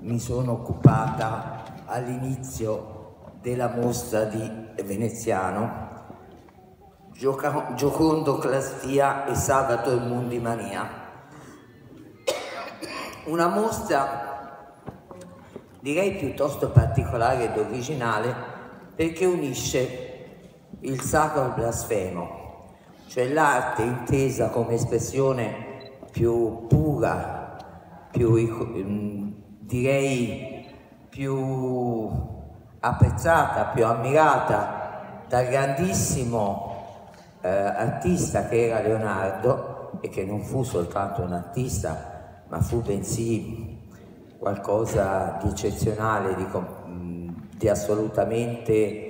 mi sono occupata all'inizio della mostra di Veneziano, Giocondo Clastia e Sabato il Mundimania. Una mostra direi piuttosto particolare ed originale perché unisce il sacro al blasfemo, cioè l'arte intesa come espressione più pura, direi più apprezzata, più ammirata dal grandissimo artista che era Leonardo, e che non fu soltanto un artista, ma fu bensì qualcosa di eccezionale, di assolutamente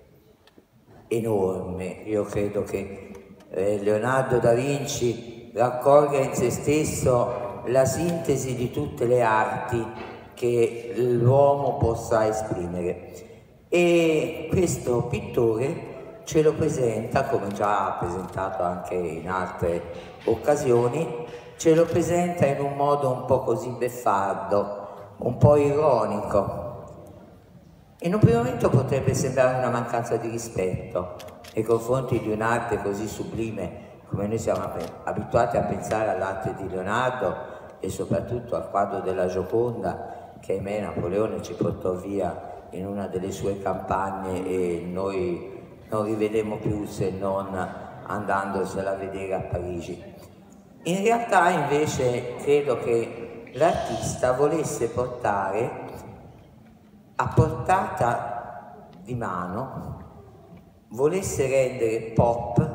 enorme. Io credo che Leonardo da Vinci raccolga in se stesso la sintesi di tutte le arti che l'uomo possa esprimere, e questo pittore ce lo presenta, come già ha presentato anche in altre occasioni, ce lo presenta in un modo un po' così beffardo, un po' ironico. In un primo momento potrebbe sembrare una mancanza di rispetto nei confronti di un'arte così sublime come noi siamo abituati a pensare all'arte di Leonardo e soprattutto al quadro della Gioconda, che ahimè Napoleone ci portò via in una delle sue campagne e noi non rivedemmo più se non andandosela a vedere a Parigi. In realtà invece credo che l'artista volesse portare a portata di mano, volesse rendere pop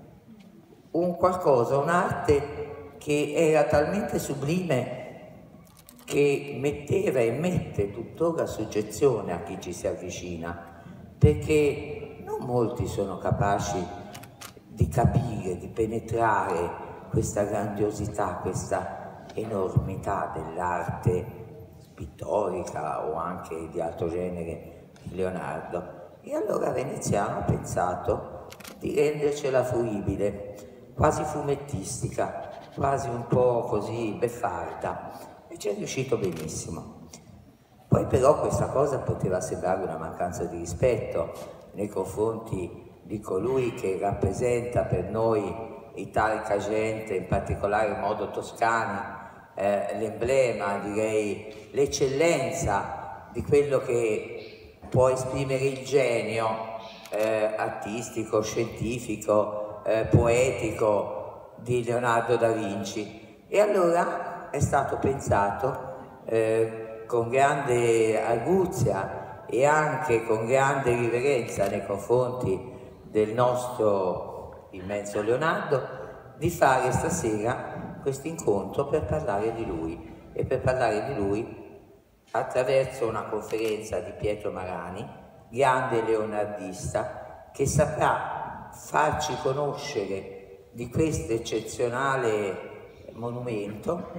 un qualcosa, un'arte che era talmente sublime che metteva e mette tuttora soggezione a chi ci si avvicina, perché non molti sono capaci di capire, di penetrare questa grandiosità, questa enormità dell'arte pittorica o anche di altro genere di Leonardo. E allora Veneziano ha pensato di rendercela fruibile, quasi fumettistica, quasi un po' così beffarda, e ci è riuscito benissimo. Poi però questa cosa poteva sembrare una mancanza di rispetto nei confronti di colui che rappresenta per noi Italica Gente, in particolare in modo Toscani, l'emblema, direi l'eccellenza di quello che può esprimere il genio artistico, scientifico, poetico di Leonardo da Vinci. E allora è stato pensato con grande arguzia e anche con grande riverenza nei confronti del nostro immenso Leonardo di fare stasera questo incontro per parlare di lui, e per parlare di lui attraverso una conferenza di Pietro Marani, grande leonardista, che saprà farci conoscere di questo eccezionale monumento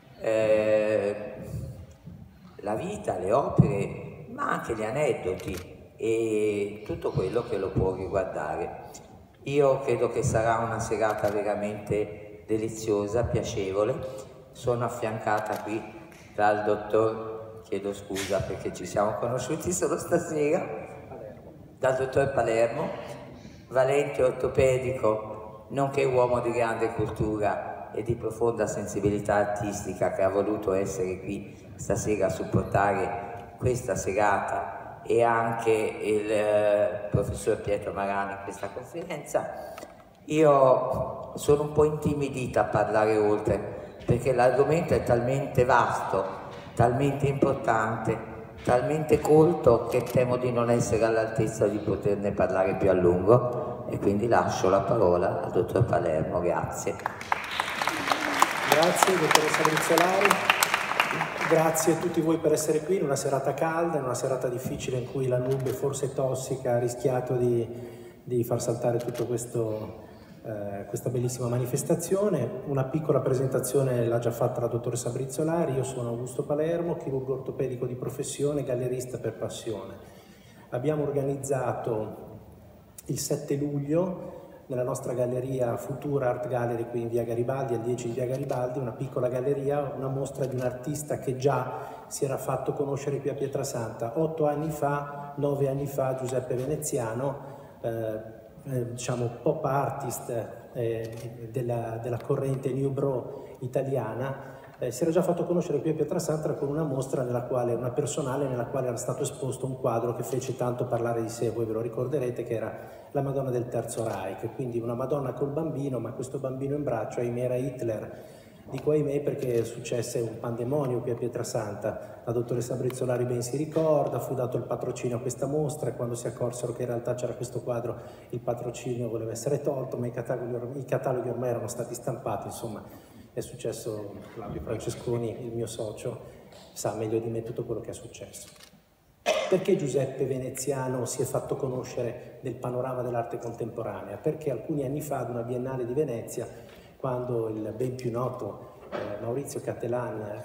la vita, le opere, ma anche gli aneddoti e tutto quello che lo può riguardare. Io credo che sarà una serata veramente deliziosa, piacevole. Sono affiancata qui dal dottor, chiedo scusa perché ci siamo conosciuti solo stasera, dal dottor Palermo, valente ortopedico, nonché uomo di grande cultura e di profonda sensibilità artistica, che ha voluto essere qui stasera a supportare questa serata, e anche il professor Pietro Marani in questa conferenza. Io sono un po' intimidita a parlare oltre, perché l'argomento è talmente vasto, talmente importante, talmente colto, che temo di non essere all'altezza di poterne parlare più a lungo, e quindi lascio la parola al dottor Palermo. Grazie. Grazie, dottoressa Brizzolari. Grazie a tutti voi per essere qui in una serata calda, in una serata difficile in cui la nube forse tossica ha rischiato di far saltare tutto questa bellissima manifestazione. Una piccola presentazione l'ha già fatta la dottoressa Brizzolari. Io sono Augusto Palermo, chirurgo ortopedico di professione, gallerista per passione. Abbiamo organizzato il 7 luglio nella nostra galleria Futura Art Gallery qui in via Garibaldi, al 10 di via Garibaldi, una piccola galleria, una mostra di un artista che già si era fatto conoscere qui a Pietrasanta. 9 anni fa, Giuseppe Veneziano, diciamo pop artist della corrente New Bro italiana, si era già fatto conoscere qui a Pietrasanta con una mostra una personale nella quale era stato esposto un quadro che fece tanto parlare di sé, voi ve lo ricorderete, che era la Madonna del Terzo Reich, quindi una Madonna col bambino, ma questo bambino in braccio, ahimè, era Hitler. Dico ahimè perché successe un pandemonio qui a Pietrasanta. La dottoressa Brizzolari ben si ricorda, fu dato il patrocinio a questa mostra e quando si accorsero che in realtà c'era questo quadro il patrocinio voleva essere tolto, ma i cataloghi ormai erano stati stampati, insomma è successo. Flavio Francesconi, il mio socio, sa meglio di me tutto quello che è successo. Perché Giuseppe Veneziano si è fatto conoscere del panorama dell'arte contemporanea? Perché alcuni anni fa, ad una Biennale di Venezia, quando il ben più noto Maurizio Cattelan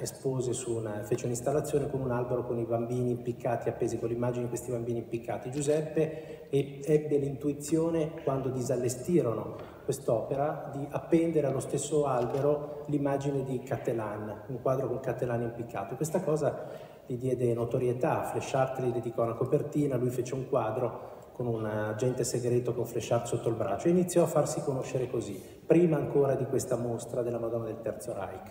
fece un'installazione con un albero con i bambini impiccati, appesi con l'immagine di questi bambini impiccati, Giuseppe ebbe l'intuizione, quando disallestirono quest'opera, di appendere allo stesso albero l'immagine di Cattelan, un quadro con Cattelan impiccato. Questa cosa gli diede notorietà, Fleschart gli dedicò una copertina, lui fece un quadro con un agente segreto con Fleschart sotto il braccio e iniziò a farsi conoscere così, prima ancora di questa mostra della Madonna del Terzo Reich.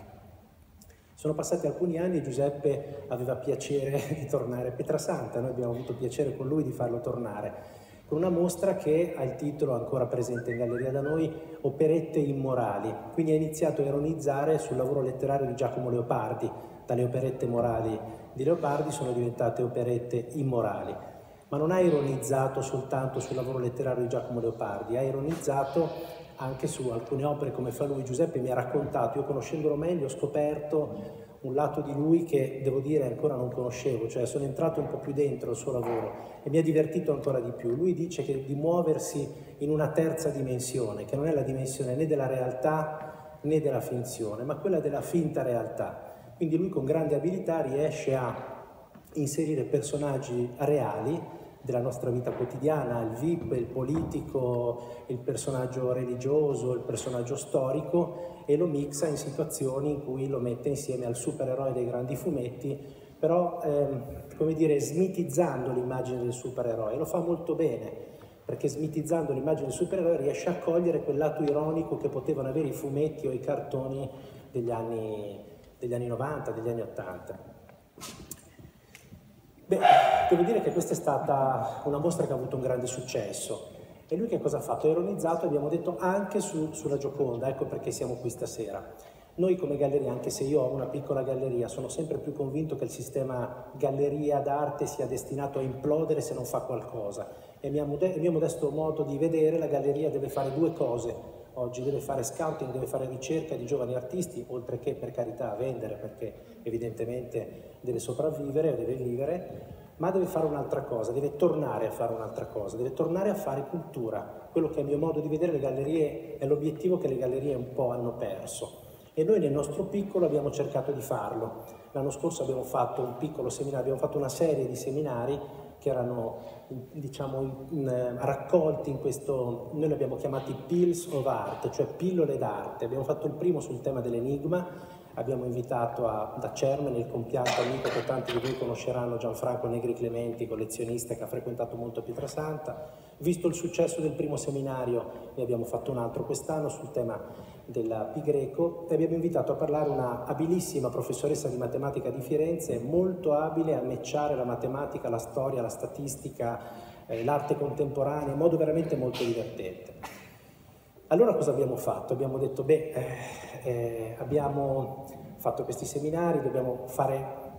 Sono passati alcuni anni e Giuseppe aveva piacere di tornare a Pietrasanta, noi abbiamo avuto piacere con lui di farlo tornare, con una mostra che ha il titolo ancora presente in galleria da noi, Operette immorali, quindi ha iniziato a ironizzare sul lavoro letterario di Giacomo Leopardi. Dalle operette morali di Leopardi sono diventate operette immorali, ma non ha ironizzato soltanto sul lavoro letterario di Giacomo Leopardi, ha ironizzato anche su alcune opere come fa lui. Giuseppe mi ha raccontato, io conoscendolo meglio ho scoperto un lato di lui che devo dire ancora non conoscevo, cioè sono entrato un po' più dentro il suo lavoro e mi ha divertito ancora di più. Lui dice che di muoversi in una terza dimensione, che non è la dimensione né della realtà né della finzione, ma quella della finta realtà. Quindi lui con grande abilità riesce a inserire personaggi reali della nostra vita quotidiana, il VIP, il politico, il personaggio religioso, il personaggio storico, e lo mixa in situazioni in cui lo mette insieme al supereroe dei grandi fumetti, però come dire, smitizzando l'immagine del supereroe. Lo fa molto bene, perché smitizzando l'immagine del supereroe riesce a cogliere quel lato ironico che potevano avere i fumetti o i cartoni degli anni 90, degli anni 80. Beh, devo dire che questa è stata una mostra che ha avuto un grande successo. E lui che cosa ha fatto? Ha ironizzato, abbiamo detto, anche sulla Gioconda, ecco perché siamo qui stasera. Noi come galleria, anche se io ho una piccola galleria, sono sempre più convinto che il sistema galleria d'arte sia destinato a implodere se non fa qualcosa. E il mio modesto modo di vedere, la galleria deve fare due cose. Oggi deve fare scouting, deve fare ricerca di giovani artisti, oltre che, per carità, vendere, perché evidentemente deve sopravvivere, deve vivere, ma deve fare un'altra cosa, deve tornare a fare un'altra cosa, deve tornare a fare cultura. Quello che è il mio modo di vedere le gallerie è l'obiettivo che le gallerie un po' hanno perso. E noi nel nostro piccolo abbiamo cercato di farlo. L'anno scorso abbiamo fatto un piccolo seminario, abbiamo fatto una serie di seminari che erano, diciamo, raccolti in questo, noi li abbiamo chiamati Pills of Art, cioè pillole d'arte. Abbiamo fatto il primo sul tema dell'enigma, abbiamo invitato da Cermene il compianto amico che tanti di voi conosceranno, Gianfranco Negri Clementi, collezionista che ha frequentato molto Pietrasanta. Visto il successo del primo seminario, ne abbiamo fatto un altro quest'anno sul tema della Pi Greco e abbiamo invitato a parlare una abilissima professoressa di matematica di Firenze, molto abile a matchare la matematica, la storia, la statistica, l'arte contemporanea in modo veramente molto divertente. Allora cosa abbiamo fatto? Abbiamo detto, abbiamo fatto questi seminari, dobbiamo far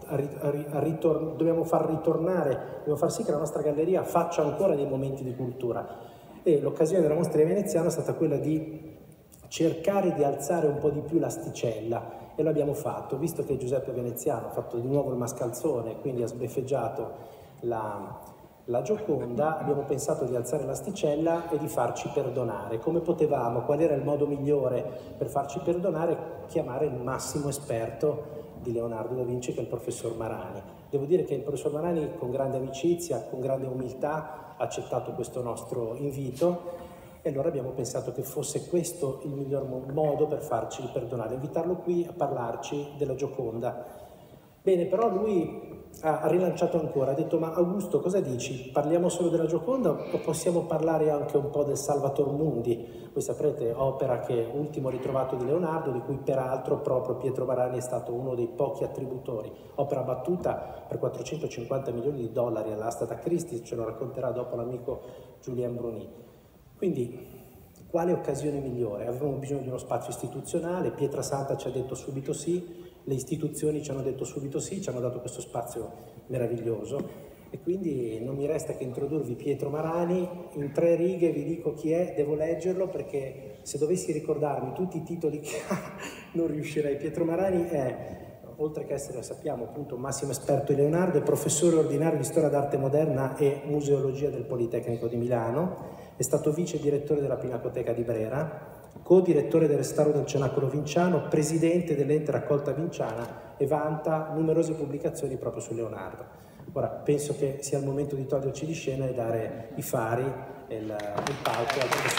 sì che la nostra galleria faccia ancora dei momenti di cultura. E l'occasione della mostra di Veneziano è stata quella di cercare di alzare un po' di più l'asticella e lo abbiamo fatto, visto che Giuseppe Veneziano ha fatto di nuovo il mascalzone, quindi ha sbeffeggiato la Gioconda, abbiamo pensato di alzare l'asticella e di farci perdonare. Come potevamo? Qual era il modo migliore per farci perdonare? Chiamare il massimo esperto di Leonardo da Vinci, che è il professor Marani. Devo dire che il professor Marani, con grande amicizia, con grande umiltà, ha accettato questo nostro invito e allora abbiamo pensato che fosse questo il miglior modo per farci perdonare, invitarlo qui a parlarci della Gioconda. Bene, però lui ha rilanciato ancora, ha detto: ma Augusto, cosa dici? Parliamo solo della Gioconda o possiamo parlare anche un po' del Salvator Mundi? Voi saprete, opera che ultimo ritrovato di Leonardo, di cui peraltro proprio Pietro Marani è stato uno dei pochi attributori. Opera battuta per 450 milioni di dollari all'asta da Christie, ce lo racconterà dopo l'amico Julien Bruni. Quindi, quale occasione migliore? Avevamo bisogno di uno spazio istituzionale, Pietrasanta ci ha detto subito sì, le istituzioni ci hanno detto subito sì, ci hanno dato questo spazio meraviglioso e quindi non mi resta che introdurvi Pietro Marani. In 3 righe vi dico chi è, devo leggerlo perché se dovessi ricordarmi tutti i titoli che ha non riuscirei. Pietro Marani è, oltre che essere, sappiamo, appunto un massimo esperto di Leonardo, è professore ordinario di storia d'arte moderna e museologia del Politecnico di Milano, è stato vice direttore della Pinacoteca di Brera, co-direttore del restauro del Cenacolo Vinciano, presidente dell'ente Raccolta Vinciana e vanta numerose pubblicazioni proprio su Leonardo. Ora, penso che sia il momento di toglierci di scena e dare i fari e il palco al professor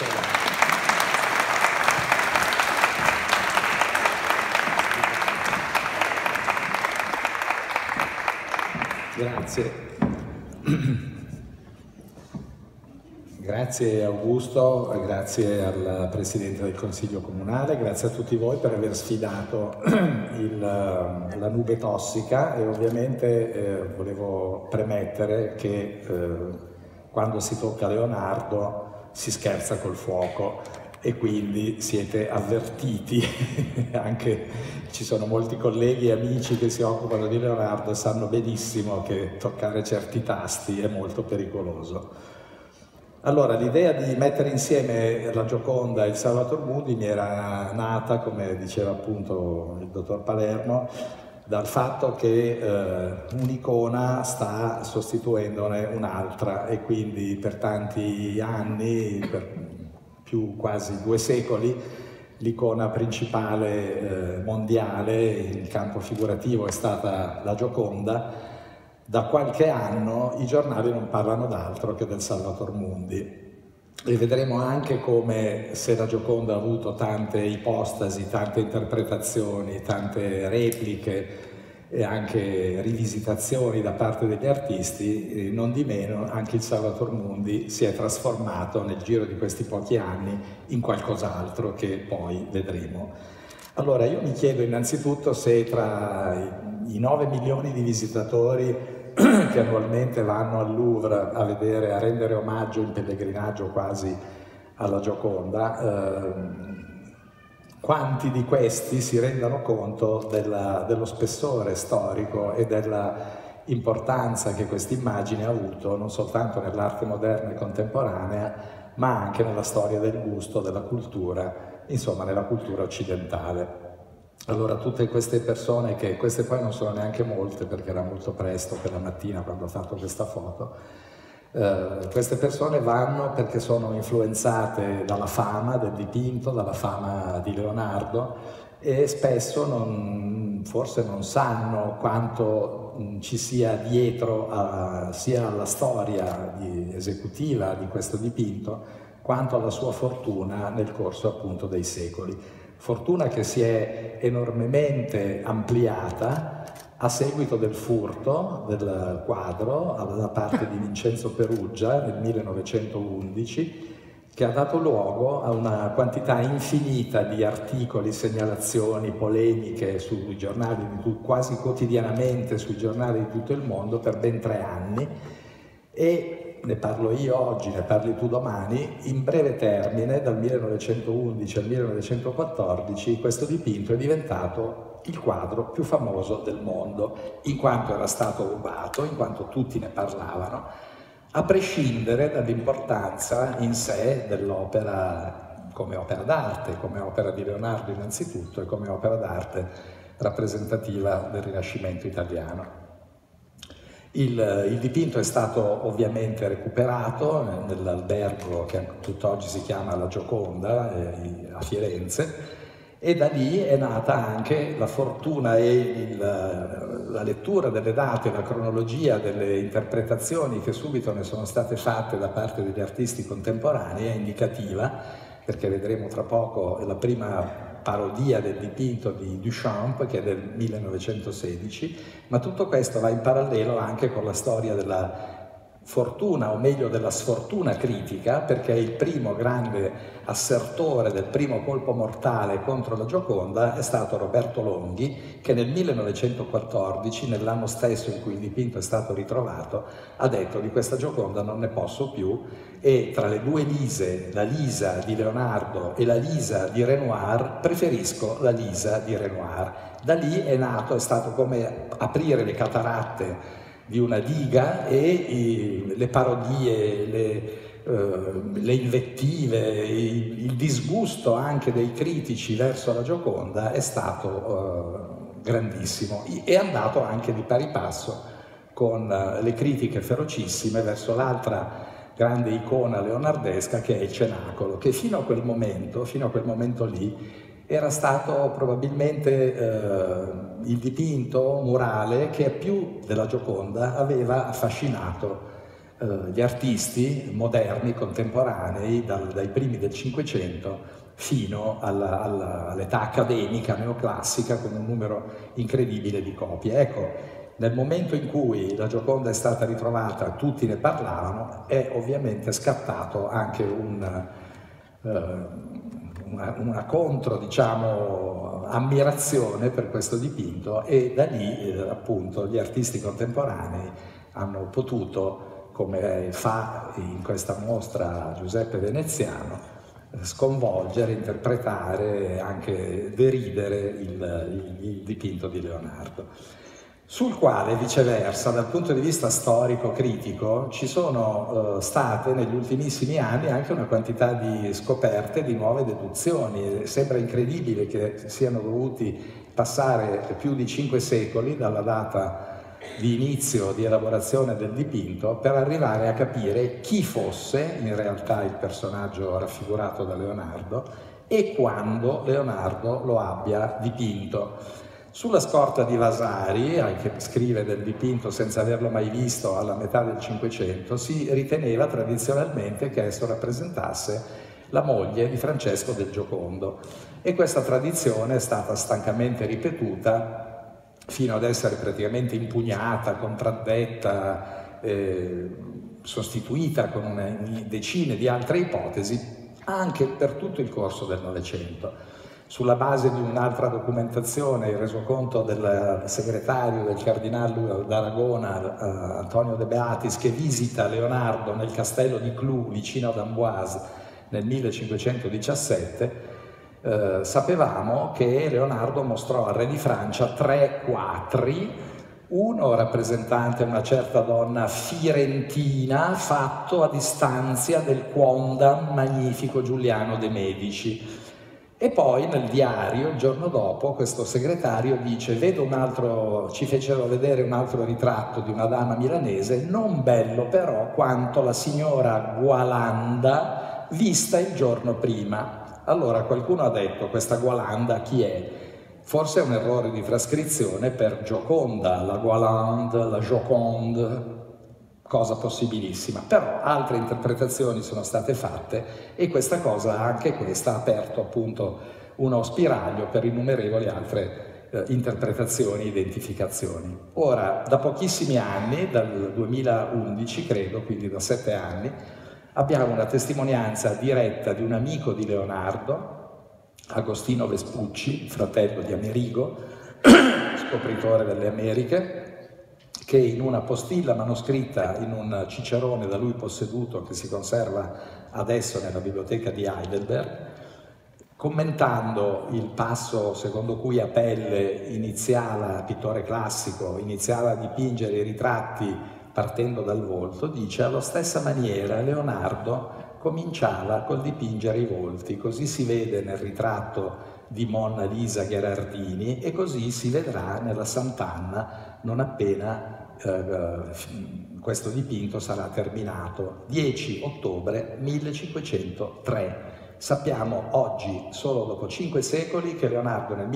Marani. Grazie. Grazie Augusto, grazie al Presidente del Consiglio Comunale, grazie a tutti voi per aver sfidato la nube tossica e ovviamente volevo premettere che quando si tocca Leonardo si scherza col fuoco e quindi siete avvertiti, anche ci sono molti colleghi e amici che si occupano di Leonardo e sanno benissimo che toccare certi tasti è molto pericoloso. Allora, l'idea di mettere insieme la Gioconda e il Salvator Mundi mi era nata, come diceva appunto il dottor Palermo, dal fatto che un'icona sta sostituendone un'altra e quindi per tanti anni, per più quasi 2 secoli, l'icona principale mondiale in campo figurativo è stata la Gioconda. Da qualche anno i giornali non parlano d'altro che del Salvator Mundi e vedremo anche come, se la Gioconda ha avuto tante ipostasi, tante interpretazioni, tante repliche e anche rivisitazioni da parte degli artisti, non di meno anche il Salvator Mundi si è trasformato nel giro di questi pochi anni in qualcos'altro che poi vedremo. Allora io mi chiedo innanzitutto se tra i 9 milioni di visitatori che annualmente vanno al Louvre a vedere, a rendere omaggio in pellegrinaggio quasi alla Gioconda, quanti di questi si rendano conto dello spessore storico e della importanza che questa immagine ha avuto non soltanto nell'arte moderna e contemporanea, ma anche nella storia del gusto, della cultura, insomma nella cultura occidentale. Allora tutte queste persone, che queste poi non sono neanche molte perché era molto presto per la mattina quando ho fatto questa foto, queste persone vanno perché sono influenzate dalla fama del dipinto, dalla fama di Leonardo e spesso forse non sanno quanto ci sia dietro sia alla storia esecutiva di questo dipinto quanto alla sua fortuna nel corso appunto dei secoli. Fortuna che si è enormemente ampliata a seguito del furto del quadro da parte di Vincenzo Peruggia nel 1911, che ha dato luogo a una quantità infinita di articoli, segnalazioni, polemiche sui giornali, quasi quotidianamente sui giornali di tutto il mondo per ben 3 anni e ne parlo io oggi, ne parli tu domani, in breve termine, dal 1911 al 1914, questo dipinto è diventato il quadro più famoso del mondo, in quanto era stato rubato, in quanto tutti ne parlavano, a prescindere dall'importanza in sé dell'opera come opera d'arte, come opera di Leonardo innanzitutto e come opera d'arte rappresentativa del Rinascimento italiano. Il dipinto è stato ovviamente recuperato nell'albergo che tutt'oggi si chiama La Gioconda a Firenze E da lì è nata anche la fortuna e la lettura delle date, la cronologia delle interpretazioni che subito ne sono state fatte da parte degli artisti contemporanei è indicativa, perché vedremo tra poco la prima parodia del dipinto di Duchamp, che è del 1916, ma tutto questo va in parallelo anche con la storia della fortuna, o meglio della sfortuna critica, perché il primo grande assertore del primo colpo mortale contro la Gioconda è stato Roberto Longhi, che nel 1914, nell'anno stesso in cui il dipinto è stato ritrovato, ha detto: di questa Gioconda non ne posso più, e tra le due Lise, la Lisa di Leonardo e la Lisa di Renoir, preferisco la Lisa di Renoir. Da lì è nato, è stato come aprire le cataratte di una diga, e le parodie, le invettive, il disgusto anche dei critici verso la Gioconda è stato grandissimo. È andato anche di pari passo con le critiche ferocissime verso l'altra grande icona leonardesca, che è il Cenacolo, che fino a quel momento lì, era stato probabilmente il dipinto murale che più della Gioconda aveva affascinato gli artisti moderni, contemporanei, dai primi del Cinquecento fino all'età accademica neoclassica, con un numero incredibile di copie. Ecco, nel momento in cui la Gioconda è stata ritrovata, tutti ne parlavano, è ovviamente scattato anche una contro, diciamo, ammirazione per questo dipinto, e da lì appunto gli artisti contemporanei hanno potuto, come fa in questa mostra Giuseppe Veneziano, sconvolgere, interpretare e anche deridere il dipinto di Leonardo, sul quale viceversa dal punto di vista storico-critico ci sono state negli ultimissimi anni anche una quantità di scoperte, di nuove deduzioni. Sembra incredibile che siano dovuti passare più di 5 secoli dalla data di inizio di elaborazione del dipinto per arrivare a capire chi fosse in realtà il personaggio raffigurato da Leonardo e quando Leonardo lo abbia dipinto. Sulla scorta di Vasari, che scrive del dipinto senza averlo mai visto alla metà del Cinquecento, si riteneva tradizionalmente che esso rappresentasse la moglie di Francesco del Giocondo, e questa tradizione è stata stancamente ripetuta fino ad essere praticamente impugnata, contraddetta, sostituita con decine di altre ipotesi anche per tutto il corso del Novecento. Sulla base di un'altra documentazione, il resoconto del segretario del cardinale d'Aragona, Antonio De Beatis, che visita Leonardo nel castello di Clou, vicino ad Amboise, nel 1517, sapevamo che Leonardo mostrò al re di Francia 3 quadri, uno rappresentante una certa donna firentina fatto a distanza del quondam magnifico Giuliano de' Medici. E poi nel diario, il giorno dopo, questo segretario dice: ci fecero vedere un altro ritratto di una dama milanese, non bello però quanto la signora Gualanda vista il giorno prima. Allora qualcuno ha detto: questa Gualanda chi è? Forse è un errore di trascrizione per Gioconda, la Gualande, la Joconde, cosa possibilissima, però altre interpretazioni sono state fatte, e questa cosa, anche questa, ha aperto appunto uno spiraglio per innumerevoli altre interpretazioni e identificazioni. Ora, da pochissimi anni, dal 2011 credo, quindi da 7 anni, abbiamo una testimonianza diretta di un amico di Leonardo, Agostino Vespucci, fratello di Amerigo, scopritore delle Americhe, che in una postilla manoscritta in un cicerone da lui posseduto, che si conserva adesso nella biblioteca di Heidelberg, commentando il passo secondo cui Apelle iniziava, pittore classico, iniziava a dipingere i ritratti partendo dal volto, dice: alla stessa maniera Leonardo cominciava col dipingere i volti, così si vede nel ritratto di Monna Lisa Gherardini e così si vedrà nella Sant'Anna non appena questo dipinto sarà terminato, 10 ottobre 1503. Sappiamo oggi, solo dopo 5 secoli, che Leonardo nel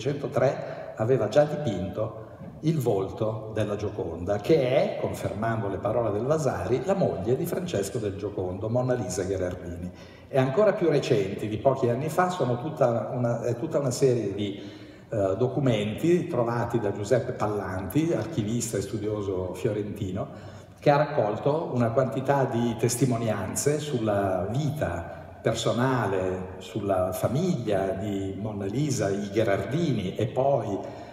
1503 aveva già dipinto il volto della Gioconda, che è, confermando le parole del Vasari, la moglie di Francesco del Giocondo, Monna Lisa Gherardini. E ancora più recenti, di pochi anni fa, sono tutta una serie di documenti trovati da Giuseppe Pallanti, archivista e studioso fiorentino, che ha raccolto una quantità di testimonianze sulla vita personale, sulla famiglia di Monna Lisa, i Gherardini, e poi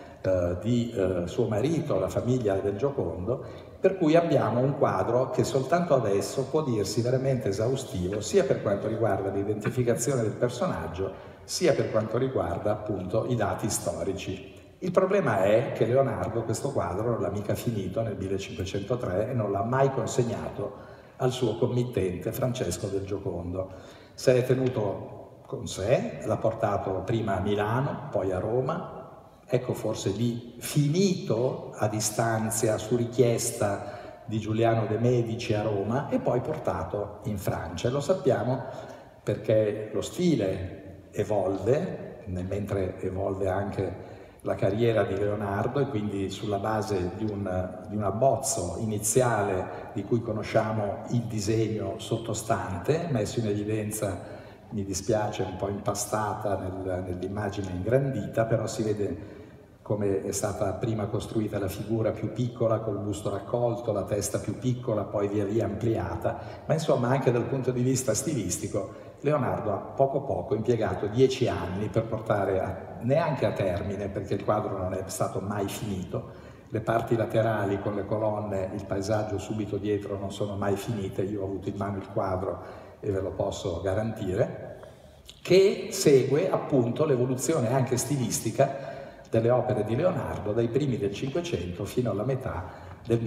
di suo marito, la famiglia del Giocondo, per cui abbiamo un quadro che soltanto adesso può dirsi veramente esaustivo, sia per quanto riguarda l'identificazione del personaggio, sia per quanto riguarda appunto i dati storici. Il problema è che Leonardo questo quadro non l'ha mica finito nel 1503 e non l'ha mai consegnato al suo committente Francesco del Giocondo. Se l'è tenuto con sé, l'ha portato prima a Milano, poi a Roma, ecco forse lì finito a distanza su richiesta di Giuliano de' Medici a Roma e poi portato in Francia. Lo sappiamo perché lo stile evolve, mentre evolve anche la carriera di Leonardo, e quindi sulla base di un abbozzo iniziale di cui conosciamo il disegno sottostante, messo in evidenza, mi dispiace, un po' impastata nell'immagine ingrandita, però si vede come è stata prima costruita la figura più piccola col busto raccolto, la testa più piccola, poi via via ampliata, ma insomma anche dal punto di vista stilistico Leonardo ha poco impiegato 10 anni per portare neanche a termine, perché il quadro non è stato mai finito, le parti laterali con le colonne, il paesaggio subito dietro non sono mai finite, io ho avuto in mano il quadro e ve lo posso garantire, che segue appunto l'evoluzione anche stilistica delle opere di Leonardo dai primi del Cinquecento fino alla metà del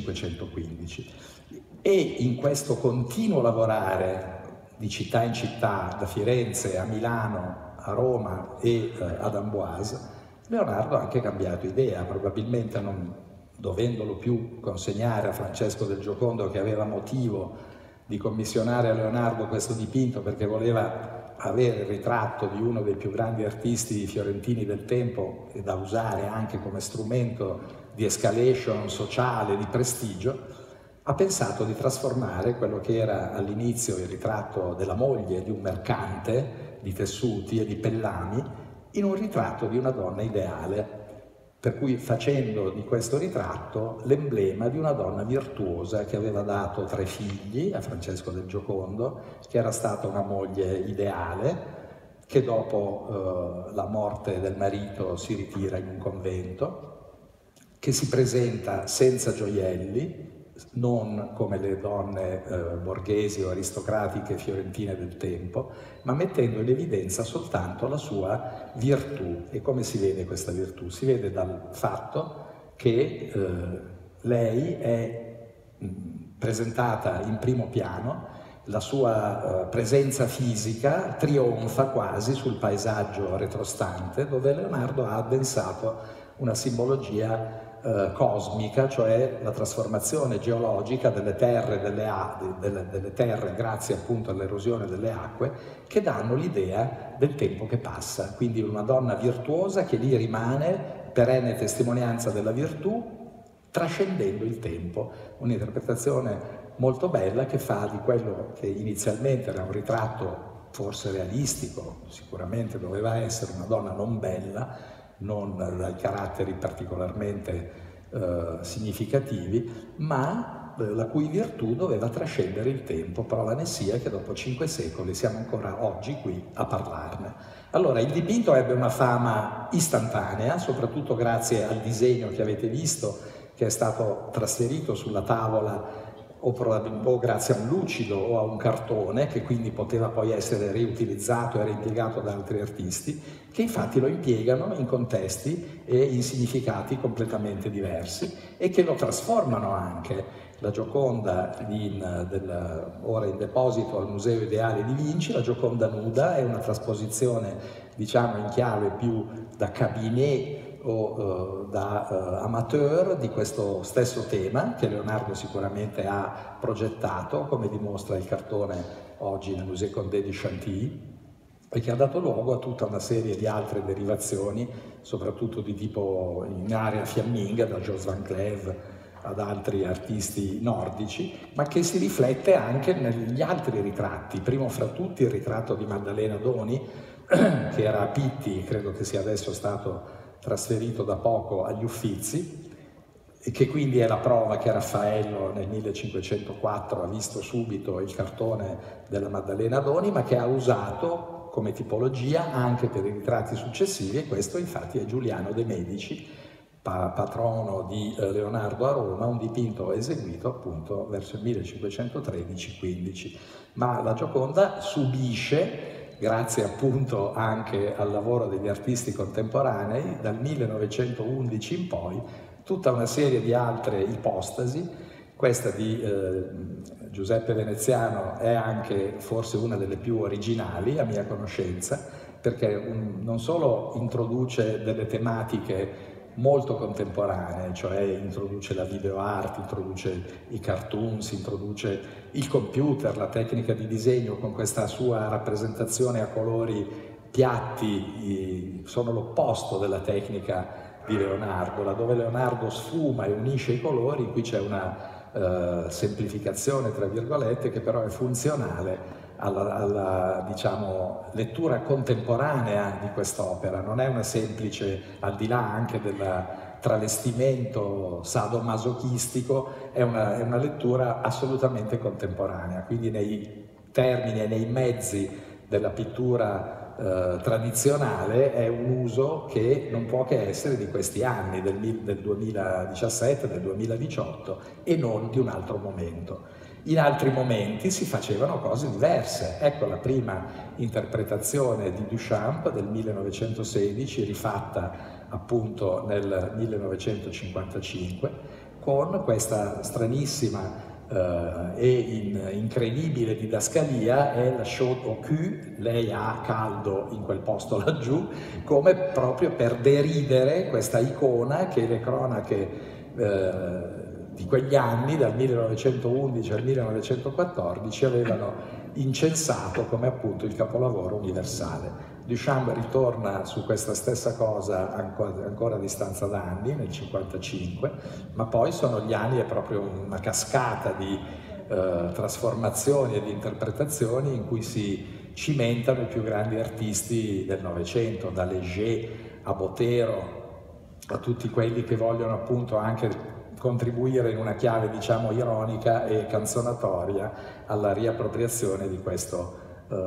1515. E in questo continuo lavorare di città in città, da Firenze a Milano, a Roma e ad Amboise, Leonardo ha anche cambiato idea, probabilmente non dovendolo più consegnare a Francesco del Giocondo, che aveva motivo di commissionare a Leonardo questo dipinto perché voleva avere il ritratto di uno dei più grandi artisti fiorentini del tempo e da usare anche come strumento di escalation sociale, di prestigio, ha pensato di trasformare quello che era all'inizio il ritratto della moglie di un mercante di tessuti e di pellami in un ritratto di una donna ideale, per cui facendo di questo ritratto l'emblema di una donna virtuosa che aveva dato 3 figli a Francesco del Giocondo, che era stata una moglie ideale, che dopo la morte del marito si ritira in un convento, che si presenta senza gioielli, non come le donne borghesi o aristocratiche fiorentine del tempo, ma mettendo in evidenza soltanto la sua virtù. E come si vede questa virtù? Si vede dal fatto che lei è presentata in primo piano, la sua presenza fisica trionfa quasi sul paesaggio retrostante, dove Leonardo ha addensato una simbologia cosmica, cioè la trasformazione geologica delle terre, delle terre grazie appunto all'erosione delle acque, che danno l'idea del tempo che passa. Quindi una donna virtuosa che lì rimane, perenne testimonianza della virtù, trascendendo il tempo. Un'interpretazione molto bella che fa di quello che inizialmente era un ritratto forse realistico, sicuramente doveva essere una donna non bella, non dai caratteri particolarmente significativi, ma la cui virtù doveva trascendere il tempo. Prova ne sia che dopo 5 secoli siamo ancora oggi qui a parlarne. Allora, il dipinto ebbe una fama istantanea, soprattutto grazie al disegno che avete visto, che è stato trasferito sulla tavola o grazie a un lucido o a un cartone, che quindi poteva poi essere riutilizzato e reimpiegato da altri artisti, che infatti lo impiegano in contesti e in significati completamente diversi e che lo trasformano anche. La Gioconda, ora in deposito al Museo Ideale di Vinci, la Gioconda nuda è una trasposizione, diciamo, in chiave più da cabinet o da amateur di questo stesso tema che Leonardo sicuramente ha progettato, come dimostra il cartone oggi nel Musée Condé di Chantilly, e che ha dato luogo a tutta una serie di altre derivazioni, soprattutto di tipo in area fiamminga, da Jos van Cleef ad altri artisti nordici, ma che si riflette anche negli altri ritratti, primo fra tutti il ritratto di Maddalena Doni, che era a Pitti, credo che sia adesso stato trasferito da poco agli Uffizi, e che quindi è la prova che Raffaello nel 1504 ha visto subito il cartone della Maddalena Doni, ma che ha usato come tipologia anche per i ritratti successivi, e questo infatti è Giuliano de' Medici, patrono di Leonardo a Roma, un dipinto eseguito appunto verso il 1513-15. Ma la Gioconda subisce, grazie appunto anche al lavoro degli artisti contemporanei, dal 1911 in poi, tutta una serie di altre ipostasi. Questa di Giuseppe Veneziano è anche forse una delle più originali a mia conoscenza, perché non solo introduce delle tematiche molto contemporanee, cioè introduce la video art, introduce i cartoons, introduce il computer, la tecnica di disegno con questa sua rappresentazione a colori piatti, sono l'opposto della tecnica di Leonardo. Laddove Leonardo sfuma e unisce i colori, qui c'è una semplificazione tra virgolette che però è funzionale alla diciamo, lettura contemporanea di quest'opera. Non è una semplice, al di là anche del travestimento sadomasochistico, è una lettura assolutamente contemporanea, quindi nei termini e nei mezzi della pittura tradizionale è un uso che non può che essere di questi anni, del 2017, del 2018 e non di un altro momento. In altri momenti si facevano cose diverse. Ecco la prima interpretazione di Duchamp del 1916, rifatta appunto nel 1955, con questa stranissima e incredibile didascalia, è la chaud au cul, lei ha caldo in quel posto laggiù, come proprio per deridere questa icona che le cronache di quegli anni, dal 1911 al 1914, avevano incensato come appunto il capolavoro universale. Duchamp ritorna su questa stessa cosa ancora a distanza d'anni, nel 1955, ma poi sono gli anni, è proprio una cascata di trasformazioni e di interpretazioni in cui si cimentano i più grandi artisti del Novecento, da Léger a Botero, a tutti quelli che vogliono appunto anche contribuire in una chiave diciamo ironica e canzonatoria alla riappropriazione di questo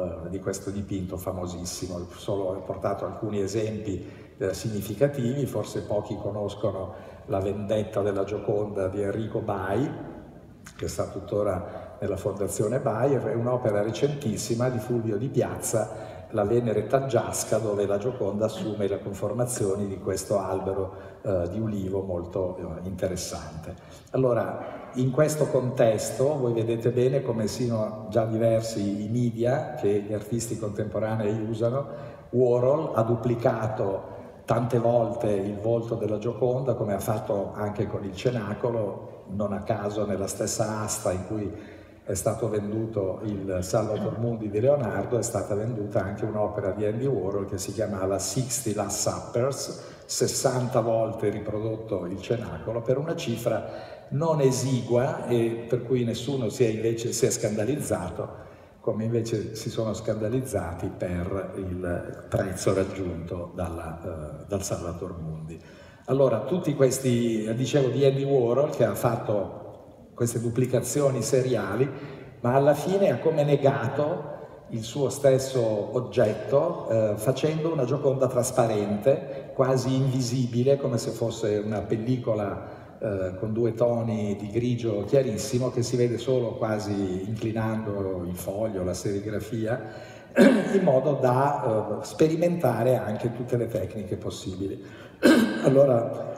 dipinto famosissimo. Solo ho portato alcuni esempi significativi, forse pochi conoscono La vendetta della Gioconda di Enrico Bai, che sta tuttora nella Fondazione Bai, è un'opera recentissima di Fulvio Di Piazza, La Venere Taggiasca, dove la Gioconda assume le conformazioni di questo albero di ulivo molto interessante. Allora, in questo contesto voi vedete bene come siano già diversi i media che gli artisti contemporanei usano. Warhol ha duplicato tante volte il volto della Gioconda, come ha fatto anche con il Cenacolo, non a caso nella stessa asta in cui è stato venduto il Salvator Mundi di Leonardo, è stata venduta anche un'opera di Andy Warhol che si chiamava 60 Last Suppers, 60 volte riprodotto il Cenacolo, per una cifra non esigua e per cui nessuno si è scandalizzato, come invece si sono scandalizzati per il prezzo raggiunto dal Salvator Mundi. Allora, tutti questi, dicevo di Andy Warhol, che ha fatto queste duplicazioni seriali, ma alla fine ha come negato il suo stesso oggetto facendo una Gioconda trasparente, quasi invisibile, come se fosse una pellicola con due toni di grigio chiarissimo che si vede solo quasi inclinando il foglio, la serigrafia, in modo da sperimentare anche tutte le tecniche possibili. Allora,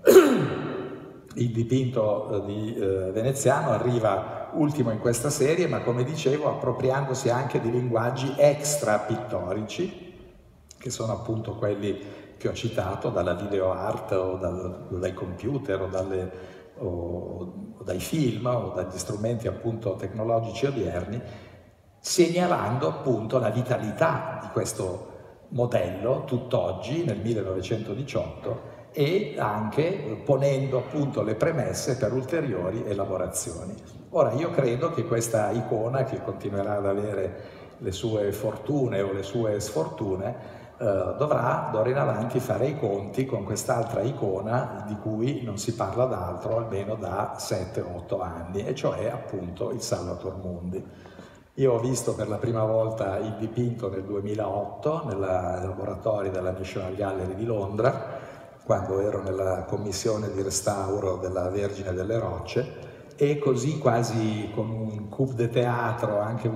il dipinto di Veneziano arriva ultimo in questa serie, ma come dicevo appropriandosi anche di linguaggi extra pittorici, che sono appunto quelli che ho citato, dalla video art o dai computer o dai film o dagli strumenti appunto tecnologici odierni, segnalando appunto la vitalità di questo modello tutt'oggi nel 1918 e anche ponendo appunto le premesse per ulteriori elaborazioni. Ora io credo che questa icona, che continuerà ad avere le sue fortune o le sue sfortune, dovrà d'ora in avanti fare i conti con quest'altra icona di cui non si parla d'altro almeno da 7-8 anni, e cioè appunto il Salvator Mundi. Io ho visto per la prima volta il dipinto nel 2008 nei laboratori della National Gallery di Londra, quando ero nella commissione di restauro della Vergine delle Rocce, e così quasi con un coup de teatro, anche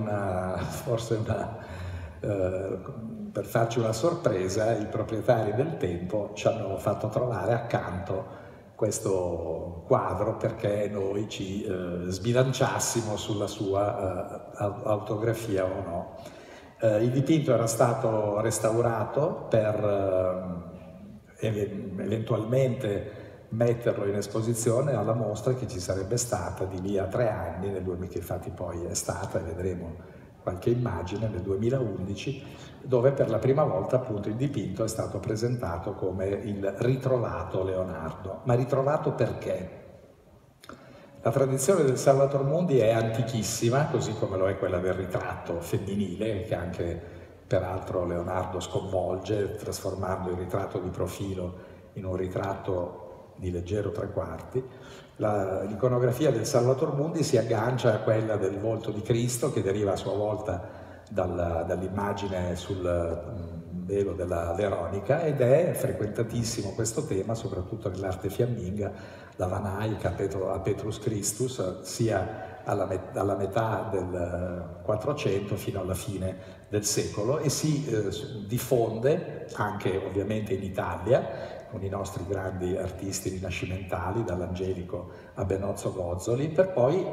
per farci una sorpresa, i proprietari del tempo ci hanno fatto trovare accanto questo quadro perché noi ci sbilanciassimo sulla sua autografia o no. Il dipinto era stato restaurato per eventualmente metterlo in esposizione alla mostra che ci sarebbe stata di lì a 3 anni, che infatti poi è stata, e vedremo qualche immagine, nel 2011, dove per la prima volta appunto il dipinto è stato presentato come il ritrovato Leonardo. Ma ritrovato perché? La tradizione del Salvator Mundi è antichissima, così come lo è quella del ritratto femminile, che anche peraltro Leonardo sconvolge, trasformando il ritratto di profilo in un ritratto di leggero 3/4. L'iconografia del Salvator Mundi si aggancia a quella del volto di Cristo, che deriva a sua volta dall'immagine sul velo della Veronica, ed è frequentatissimo questo tema, soprattutto nell'arte fiamminga, da Van Eyck a Petrus Christus, sia alla metà del 400 fino alla fine del secolo, e si diffonde anche ovviamente in Italia con i nostri grandi artisti rinascimentali, dall'Angelico a Benozzo Gozzoli, per poi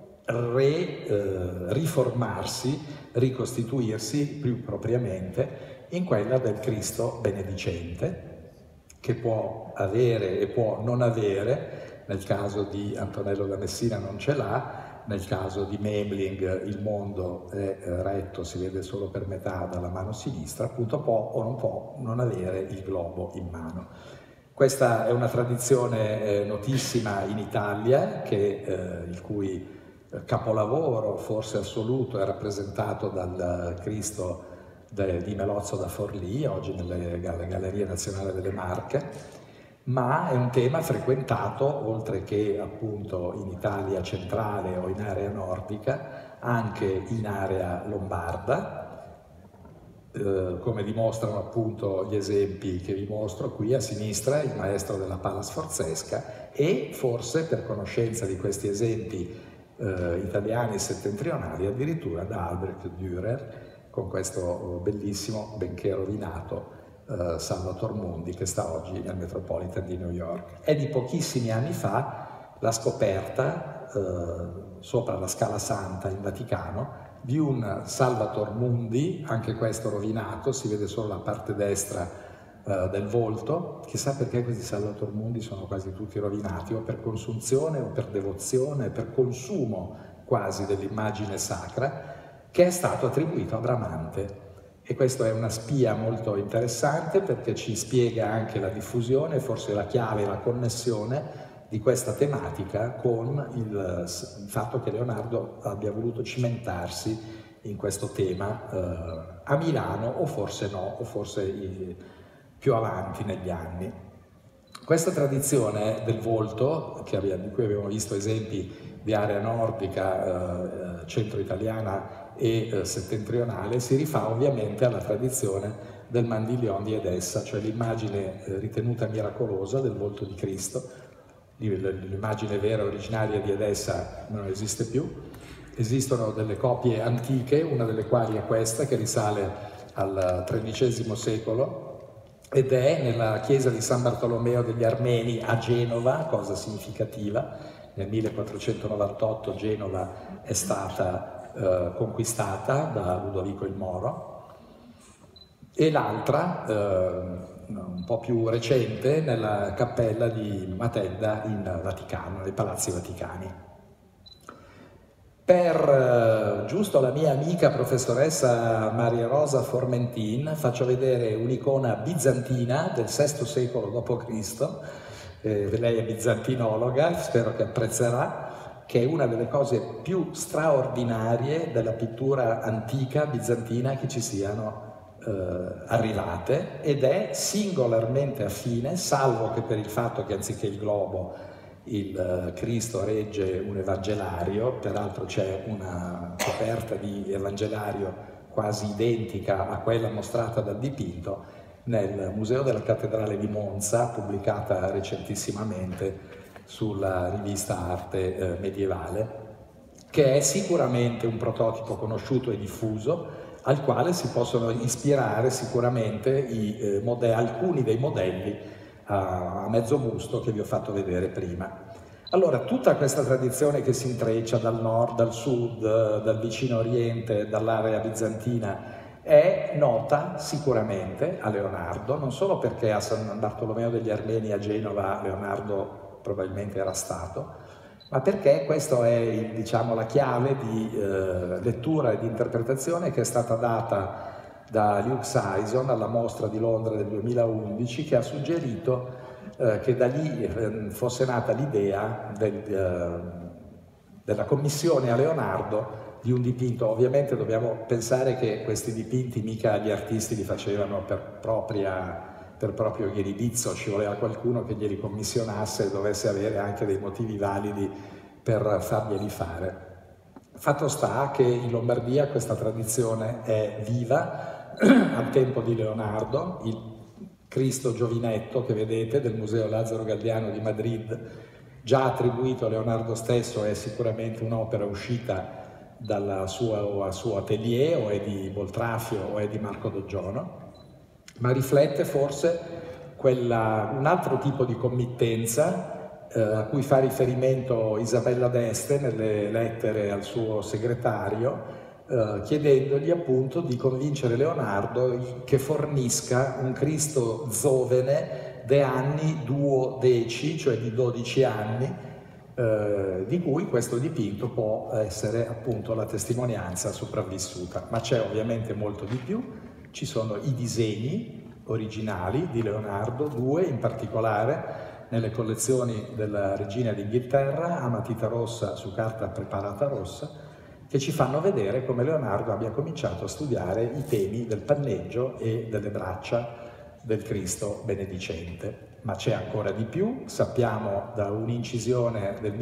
riformarsi, ricostituirsi più propriamente in quella del Cristo benedicente, che può avere e può non avere. Nel caso di Antonello da Messina non ce l'ha, nel caso di Memling il mondo è retto, si vede solo per metà dalla mano sinistra, appunto può o non può non avere il globo in mano. Questa è una tradizione notissima in Italia, il cui capolavoro forse assoluto è rappresentato dal Cristo di Melozzo da Forlì, oggi nelle Gallerie Nazionali delle Marche, ma è un tema frequentato, oltre che appunto in Italia centrale o in area nordica, anche in area lombarda, come dimostrano appunto gli esempi che vi mostro qui a sinistra, il maestro della pala sforzesca, e forse per conoscenza di questi esempi italiani settentrionali addirittura da Albrecht Dürer, con questo bellissimo, benché rovinato, Salvator Mundi, che sta oggi nel Metropolitan di New York. È di pochissimi anni fa la scoperta sopra la Scala Santa in Vaticano di un Salvator Mundi, anche questo rovinato, si vede solo la parte destra del volto. Chissà perché questi Salvator Mundi sono quasi tutti rovinati, o per consunzione o per devozione, per consumo quasi dell'immagine sacra, che è stato attribuito a Bramante. E questa è una spia molto interessante, perché ci spiega anche la diffusione, forse la chiave e la connessione di questa tematica con il fatto che Leonardo abbia voluto cimentarsi in questo tema a Milano, o forse no, o forse più avanti negli anni. Questa tradizione del volto, di cui abbiamo visto esempi di area nordica, centro-italiana e settentrionale, si rifà ovviamente alla tradizione del Mandiglion di Edessa, cioè l'immagine ritenuta miracolosa del volto di Cristo. L'immagine vera originaria di Edessa non esiste più, esistono delle copie antiche, una delle quali è questa, che risale al XIII secolo, ed è nella chiesa di San Bartolomeo degli Armeni a Genova, cosa significativa. Nel 1498 Genova è stata conquistata da Ludovico il Moro, e l'altra un po' più recente nella cappella di Matenda in Vaticano, nei Palazzi Vaticani. Per giusto la mia amica professoressa Maria Rosa Formentin faccio vedere un'icona bizantina del VI secolo d.C., lei è bizantinologa, spero che apprezzerà, che è una delle cose più straordinarie della pittura antica bizantina che ci siano arrivate, ed è singolarmente affine, salvo che per il fatto che anziché il globo il Cristo regge un evangelario, peraltro c'è una coperta di evangelario quasi identica a quella mostrata dal dipinto nel Museo della Cattedrale di Monza, pubblicata recentissimamente sulla rivista Arte Medievale, che è sicuramente un prototipo conosciuto e diffuso, al quale si possono ispirare sicuramente alcuni dei modelli a mezzo busto che vi ho fatto vedere prima. Allora, tutta questa tradizione che si intreccia dal nord, dal sud, dal vicino oriente, dall'area bizantina, è nota sicuramente a Leonardo, non solo perché a San Bartolomeo degli Armeni a Genova Leonardo probabilmente era stato, ma perché questa è, diciamo, la chiave di lettura e di interpretazione che è stata data da Luke Sison alla mostra di Londra del 2011, che ha suggerito che da lì fosse nata l'idea della commissione a Leonardo di un dipinto. Ovviamente dobbiamo pensare che questi dipinti mica gli artisti li facevano per proprio ghiribizzo, ci voleva qualcuno che glieli commissionasse e dovesse avere anche dei motivi validi per farglieli fare. Fatto sta che in Lombardia questa tradizione è viva al tempo di Leonardo. Il Cristo giovinetto che vedete del Museo Lazzaro Galdiano di Madrid, già attribuito a Leonardo stesso, è sicuramente un'opera uscita dal suo atelier, o è di Boltrafio o è di Marco Doggiono, ma riflette forse un altro tipo di committenza a cui fa riferimento Isabella d'Este nelle lettere al suo segretario, chiedendogli appunto di convincere Leonardo che fornisca un Cristo giovane de anni duodeci, cioè di 12 anni, di cui questo dipinto può essere appunto la testimonianza sopravvissuta. Ma c'è ovviamente molto di più. Ci sono i disegni originali di Leonardo, 2 in particolare, nelle collezioni della Regina d'Inghilterra, a matita rossa su carta preparata rossa, che ci fanno vedere come Leonardo abbia cominciato a studiare i temi del panneggio e delle braccia del Cristo benedicente. Ma c'è ancora di più. Sappiamo da un'incisione del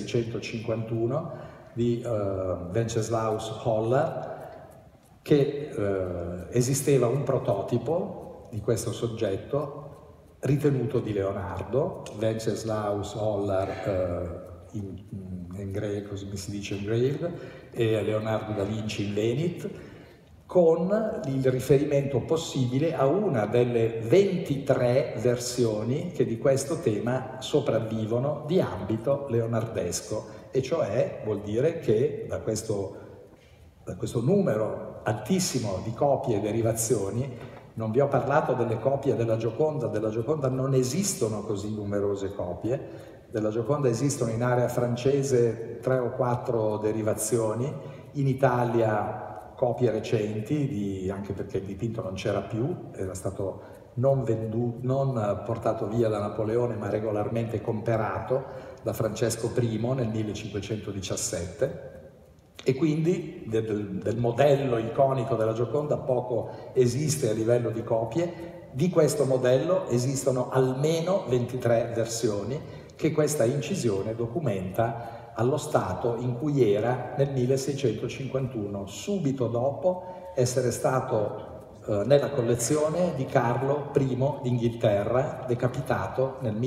1651 di Wenceslaus Hollar che esisteva un prototipo di questo soggetto ritenuto di Leonardo. Wenceslaus Hollar così mi si dice engraved, e Leonardo da Vinci in Venit, con il riferimento possibile a una delle 23 versioni che di questo tema sopravvivono di ambito leonardesco, e cioè vuol dire che da questo numero altissimo di copie e derivazioni, non vi ho parlato delle copie della Gioconda non esistono così numerose copie, della Gioconda esistono in area francese 3 o 4 derivazioni, in Italia copie recenti, anche perché il dipinto non c'era più, era stato non portato via da Napoleone, ma regolarmente comperato da Francesco I nel 1517, e quindi del modello iconico della Gioconda poco esiste a livello di copie. Di questo modello esistono almeno 23 versioni che questa incisione documenta allo stato in cui era nel 1651, subito dopo essere stato nella collezione di Carlo I d'Inghilterra, decapitato nel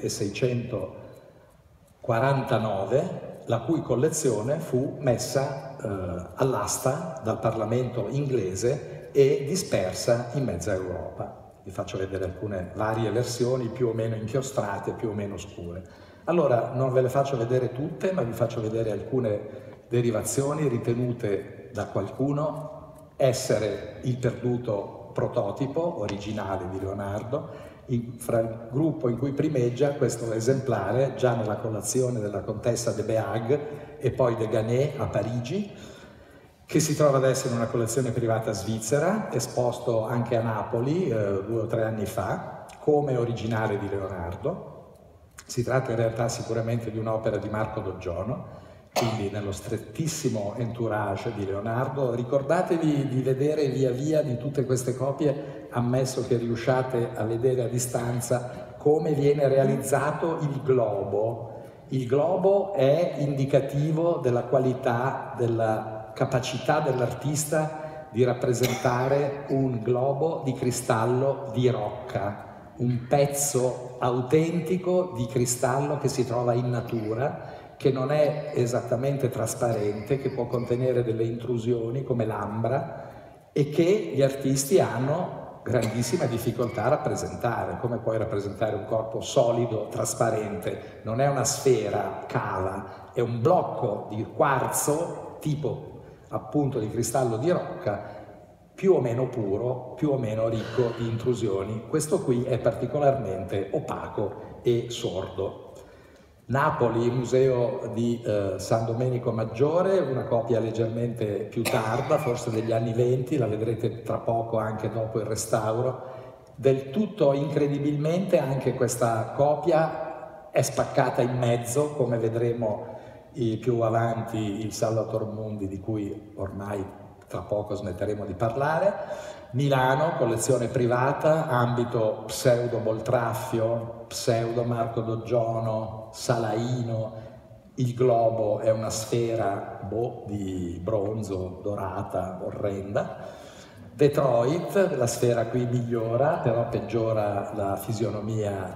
1649, la cui collezione fu messa all'asta dal Parlamento inglese e dispersa in mezza Europa. Vi faccio vedere alcune varie versioni più o meno inchiostrate, più o meno scure. Allora, non ve le faccio vedere tutte, ma vi faccio vedere alcune derivazioni ritenute da qualcuno essere il perduto prototipo originale di Leonardo, fra il gruppo in cui primeggia questo esemplare già nella collezione della contessa de Beag e poi de Ganay a Parigi, che si trova adesso in una collezione privata svizzera, esposto anche a Napoli 2 o 3 anni fa, come originale di Leonardo. Si tratta in realtà sicuramente di un'opera di Marco Doggiano, quindi nello strettissimo entourage di Leonardo. Ricordatevi di vedere via via di tutte queste copie, ammesso che riusciate a vedere a distanza, come viene realizzato il globo. Il globo è indicativo della qualità, della capacità dell'artista di rappresentare un globo di cristallo di rocca, un pezzo autentico di cristallo che si trova in natura, che non è esattamente trasparente, che può contenere delle intrusioni come l'ambra e che gli artisti hanno grandissima difficoltà a rappresentare. Come puoi rappresentare un corpo solido, trasparente? Non è una sfera cava, è un blocco di quarzo, tipo appunto di cristallo di rocca, più o meno puro, più o meno ricco di intrusioni. Questo qui è particolarmente opaco e sordo. Napoli, Museo di San Domenico Maggiore, una copia leggermente più tarda, forse degli anni 20, la vedrete tra poco anche dopo il restauro. Del tutto incredibilmente anche questa copia è spaccata in mezzo, come vedremo più avanti il Salvator Mundi, di cui ormai tra poco smetteremo di parlare. Milano, collezione privata, ambito pseudo Boltraffio, pseudo Marco Doggiano, Salaino. Il globo è una sfera di bronzo dorata, orrenda. Detroit, la sfera qui migliora, però peggiora la fisionomia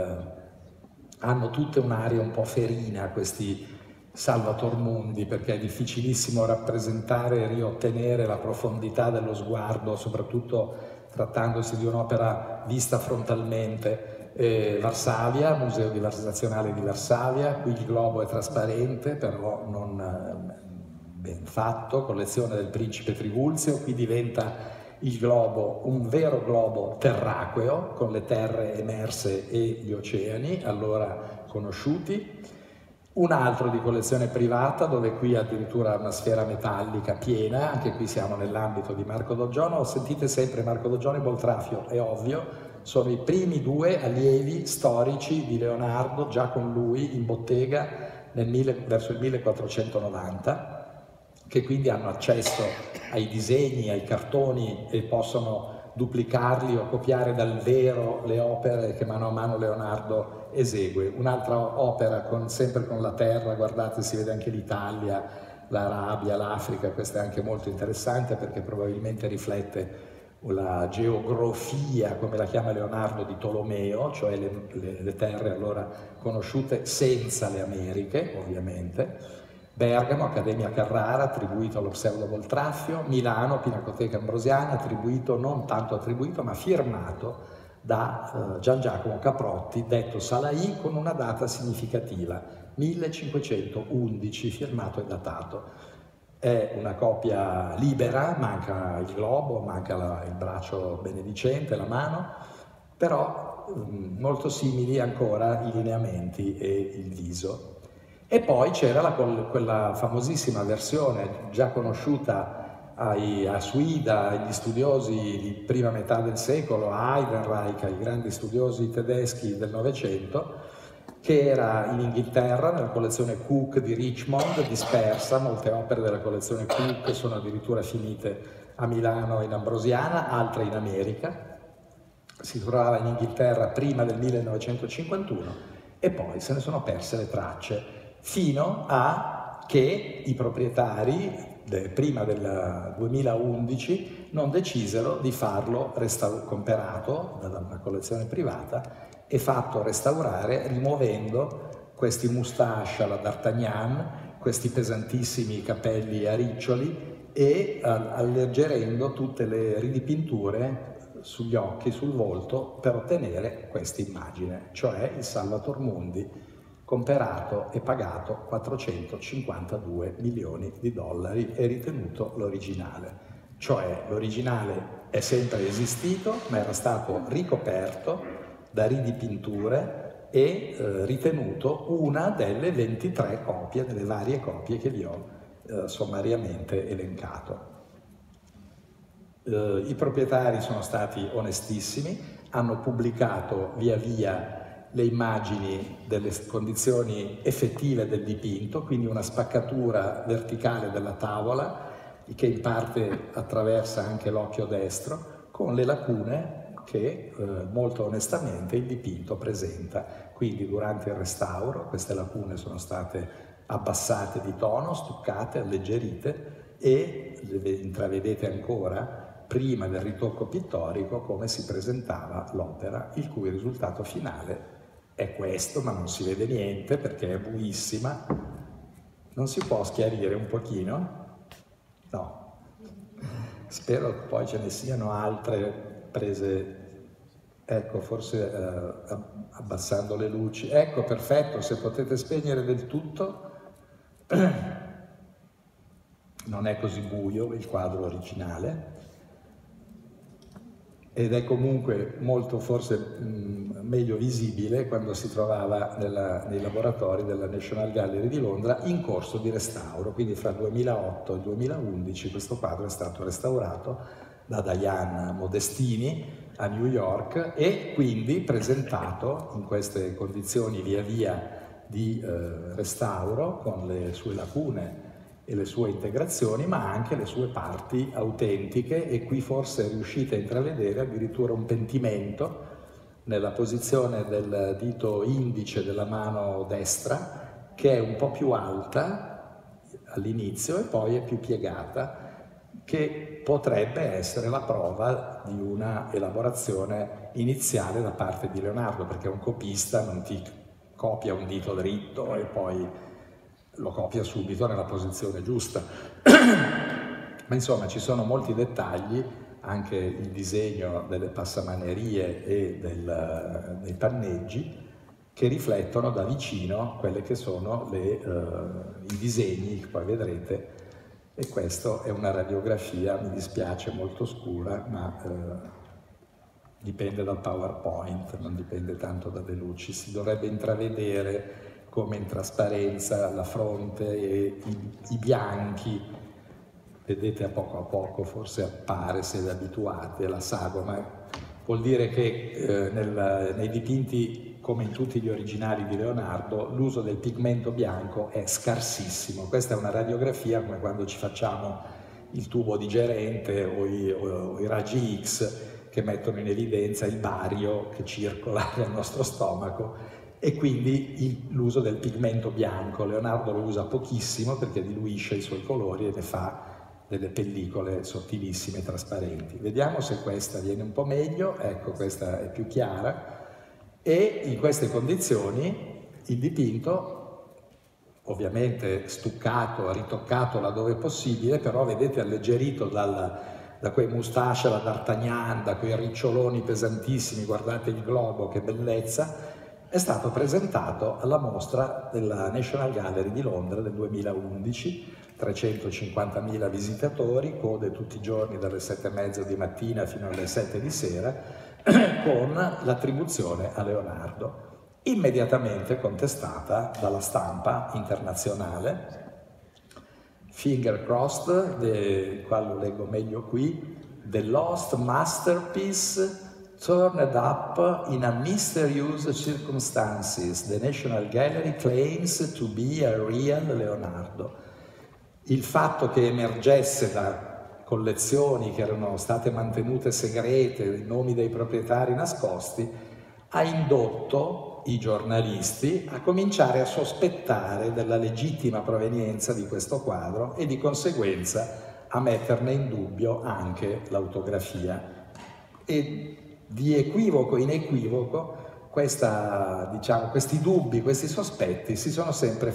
hanno tutte un'aria un po' ferina questi Salvator Mundi, perché è difficilissimo rappresentare e riottenere la profondità dello sguardo, soprattutto trattandosi di un'opera vista frontalmente. Varsavia, Museo Nazionale di Varsavia, qui il globo è trasparente, però non ben fatto, collezione del principe Trivulzio, qui diventa il globo un vero globo terraqueo, con le terre emerse e gli oceani, allora conosciuti. Un altro di collezione privata, dove qui addirittura una sfera metallica piena, anche qui siamo nell'ambito di Marco Doggiano. Sentite sempre Marco Doggiano e Boltraffio, è ovvio, sono i primi 2 allievi storici di Leonardo, già con lui in bottega verso il 1490, che quindi hanno accesso ai disegni, ai cartoni e possono duplicarli o copiare dal vero le opere che mano a mano Leonardo esegue. Un'altra opera sempre con la terra, guardate, si vede anche l'Italia, l'Arabia, l'Africa, questa è anche molto interessante perché probabilmente riflette la geografia, come la chiama Leonardo, di Tolomeo, cioè le terre allora conosciute senza le Americhe, ovviamente. Bergamo, Accademia Carrara, attribuito allo pseudo Boltraffio. Milano, Pinacoteca Ambrosiana, attribuito, non tanto attribuito, ma firmato da Gian Giacomo Caprotti, detto Salai, con una data significativa, 1511, firmato e datato. È una copia libera, manca il globo, manca il braccio benedicente, la mano, però molto simili ancora i lineamenti e il viso. E poi c'era quella famosissima versione già conosciuta a Suida, agli studiosi di prima metà del secolo, a Heidenreich, ai grandi studiosi tedeschi del Novecento, che era in Inghilterra nella collezione Cook di Richmond, dispersa. Molte opere della collezione Cook sono addirittura finite a Milano in Ambrosiana, altre in America. Si trovava in Inghilterra prima del 1951 e poi se ne sono perse le tracce, fino a che i proprietari prima del 2011 non decisero di farlo comperato da una collezione privata e fatto restaurare, rimuovendo questi moustache alla D'Artagnan, questi pesantissimi capelli a riccioli e alleggerendo tutte le ridipinture sugli occhi, sul volto, per ottenere questa immagine, cioè il Salvator Mundi comperato e pagato 452 milioni di dollari e ritenuto l'originale. Cioè l'originale è sempre esistito, ma era stato ricoperto da ridipinture e ritenuto una delle 23 copie, delle varie copie che vi ho sommariamente elencato. I proprietari sono stati onestissimi, hanno pubblicato via via le immagini delle condizioni effettive del dipinto, quindi una spaccatura verticale della tavola che in parte attraversa anche l'occhio destro, con le lacune che molto onestamente il dipinto presenta. Quindi durante il restauro queste lacune sono state abbassate di tono, stuccate, alleggerite e intravedete ancora prima del ritocco pittorico come si presentava l'opera, il cui risultato finale è questo, ma non si vede niente perché è buissima. Non si può schiarire un pochino? No. Spero che poi ce ne siano altre prese. Ecco, forse abbassando le luci. Ecco, perfetto, se potete spegnere del tutto. Non è così buio il quadro originale. Ed è comunque molto forse meglio visibile quando si trovava nei laboratori della National Gallery di Londra in corso di restauro, quindi fra il 2008 e il 2011 questo quadro è stato restaurato da Diane Modestini a New York e quindi presentato in queste condizioni via via di restauro con le sue lacune e le sue integrazioni, ma anche le sue parti autentiche, e qui forse riuscite a intravedere addirittura un pentimento nella posizione del dito indice della mano destra, che è un po' più alta all'inizio e poi è più piegata, che potrebbe essere la prova di una elaborazione iniziale da parte di Leonardo, perché un copista non ti copia un dito dritto e poi lo copia subito nella posizione giusta. Ma insomma ci sono molti dettagli, anche il disegno delle passamanerie e dei panneggi, che riflettono da vicino quelle che sono i disegni che poi vedrete, e questa è una radiografia, mi dispiace, molto scura, ma dipende dal PowerPoint, non dipende tanto dalle luci. Si dovrebbe intravedere come in trasparenza la fronte e i bianchi, vedete a poco forse appare se vi abituate, la sagoma. Vuol dire che nei dipinti, come in tutti gli originali di Leonardo, l'uso del pigmento bianco è scarsissimo. Questa è una radiografia come quando ci facciamo il tubo digerente o i raggi X che mettono in evidenza il bario che circola nel nostro stomaco, e quindi l'uso del pigmento bianco. Leonardo lo usa pochissimo perché diluisce i suoi colori e ne fa delle pellicole sottilissime e trasparenti. Vediamo se questa viene un po' meglio. Ecco, questa è più chiara, e in queste condizioni il dipinto, ovviamente stuccato, ritoccato laddove possibile, però vedete alleggerito da quei moustache alla D'Artagnan, da quei riccioloni pesantissimi, guardate il globo, che bellezza. È stato presentato alla mostra della National Gallery di Londra del 2011, 350.000 visitatori, code tutti i giorni dalle 7:30 di mattina fino alle 7 di sera, con l'attribuzione a Leonardo, immediatamente contestata dalla stampa internazionale. Finger crossed, qua lo leggo meglio qui, The Lost Masterpiece Turned up in a mysterious circumstances, the National Gallery claims to be a real Leonardo. Il fatto che emergesse da collezioni che erano state mantenute segrete, i nomi dei proprietari nascosti, ha indotto i giornalisti a cominciare a sospettare della legittima provenienza di questo quadro e di conseguenza a metterne in dubbio anche l'autografia. E di equivoco in equivoco questi dubbi, questi sospetti si sono sempre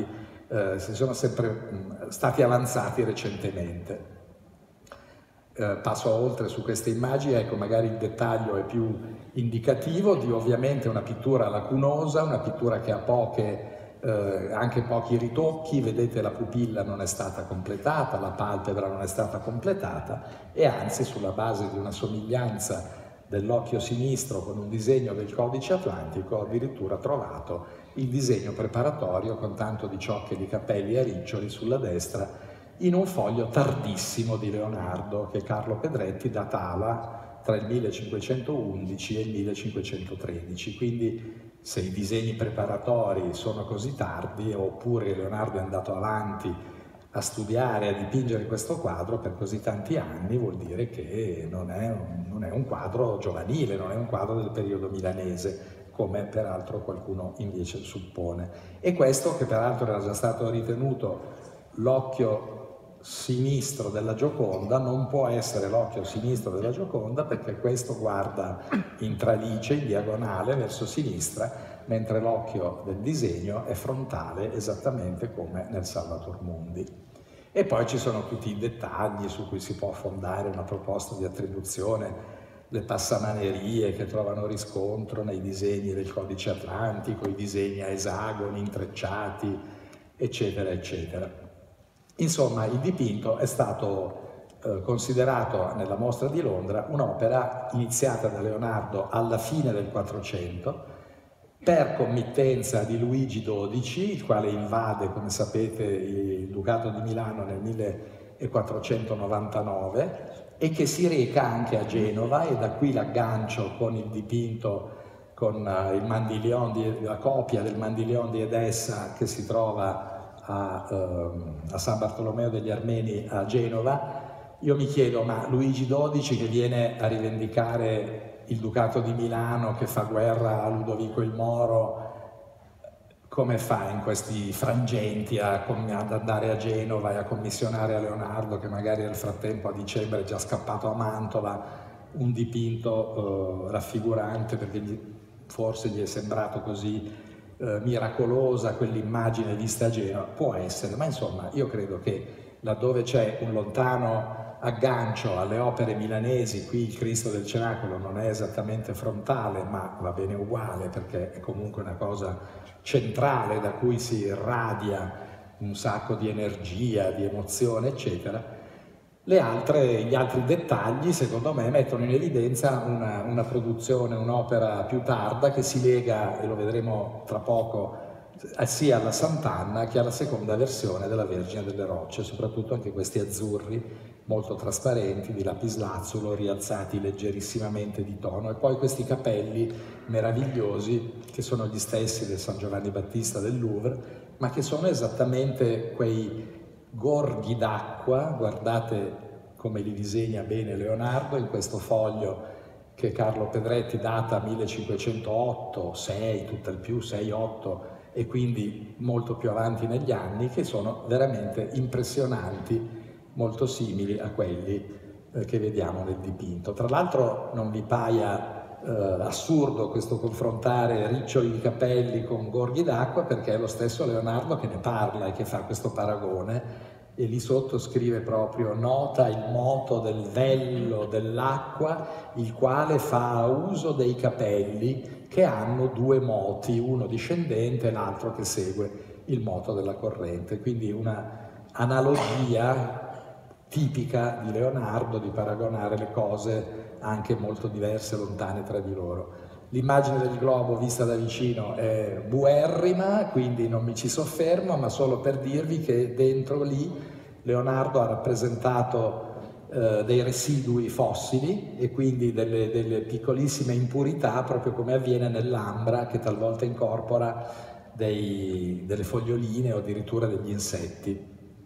stati avanzati recentemente. Passo oltre su queste immagini, ecco, magari il dettaglio è più indicativo di ovviamente una pittura lacunosa, una pittura che ha anche pochi ritocchi. Vedete, la pupilla non è stata completata, la palpebra non è stata completata, e anzi, sulla base di una somiglianza dell'occhio sinistro con un disegno del codice atlantico, ho addirittura trovato il disegno preparatorio con tanto di ciocche di capelli a riccioli sulla destra in un foglio tardissimo di Leonardo che Carlo Pedretti datava tra il 1511 e il 1513. Quindi se i disegni preparatori sono così tardi, oppure Leonardo è andato avanti a studiare, a dipingere questo quadro per così tanti anni, vuol dire che non è un quadro giovanile, non è un quadro del periodo milanese, come peraltro qualcuno invece suppone. E questo, che peraltro era già stato ritenuto l'occhio sinistro della Gioconda, non può essere l'occhio sinistro della Gioconda, perché questo guarda in tralice, in diagonale verso sinistra, mentre l'occhio del disegno è frontale, esattamente come nel Salvator Mundi. E poi ci sono tutti i dettagli su cui si può fondare una proposta di attribuzione, le passamanerie che trovano riscontro nei disegni del codice atlantico, i disegni a esagoni intrecciati, eccetera, eccetera. Insomma, il dipinto è stato considerato nella mostra di Londra un'opera iniziata da Leonardo alla fine del 400 per committenza di Luigi XII, il quale invade, come sapete, il Ducato di Milano nel 1499 e che si reca anche a Genova, e da qui l'aggancio con il dipinto con il Mandiglion la copia del Mandiglion di Edessa che si trova a San Bartolomeo degli Armeni a Genova. Io mi chiedo, ma Luigi XII, che viene a rivendicare il Ducato di Milano, che fa guerra a Ludovico il Moro, come fa in questi frangenti ad andare a Genova e a commissionare a Leonardo, che magari nel frattempo a dicembre è già scappato a Mantova, un dipinto raffigurante, perché forse gli è sembrato così miracolosa quell'immagine vista a Genova? Può essere, ma insomma io credo che laddove c'è un lontano aggancio alle opere milanesi, qui il Cristo del Cenacolo non è esattamente frontale, ma va bene uguale, perché è comunque una cosa centrale da cui si irradia un sacco di energia, di emozione, eccetera. Gli altri dettagli, secondo me, mettono in evidenza una produzione, un'opera più tarda che si lega, e lo vedremo tra poco, sia alla Sant'Anna che alla seconda versione della Vergine delle Rocce, soprattutto anche questi azzurri molto trasparenti di lapislazzulo, rialzati leggerissimamente di tono, e poi questi capelli meravigliosi che sono gli stessi del San Giovanni Battista del Louvre, ma che sono esattamente quei gorghi d'acqua, guardate come li disegna bene Leonardo in questo foglio che Carlo Pedretti data 1508, 6, tutt'al più 6-8, e quindi molto più avanti negli anni, che sono veramente impressionanti, molto simili a quelli che vediamo nel dipinto. Tra l'altro non vi paia assurdo questo confrontare riccioli di capelli con gorghi d'acqua, perché è lo stesso Leonardo che ne parla e che fa questo paragone, e lì sotto scrive proprio: nota il moto del vello dell'acqua, il quale fa uso dei capelli che hanno due moti, uno discendente e l'altro che segue il moto della corrente. Quindi una analogia tipica di Leonardo di paragonare le cose anche molto diverse, lontane tra di loro. L'immagine del globo vista da vicino è buerrima, quindi non mi ci soffermo, ma solo per dirvi che dentro lì Leonardo ha rappresentato dei residui fossili e quindi delle piccolissime impurità, proprio come avviene nell'ambra, che talvolta incorpora delle foglioline o addirittura degli insetti.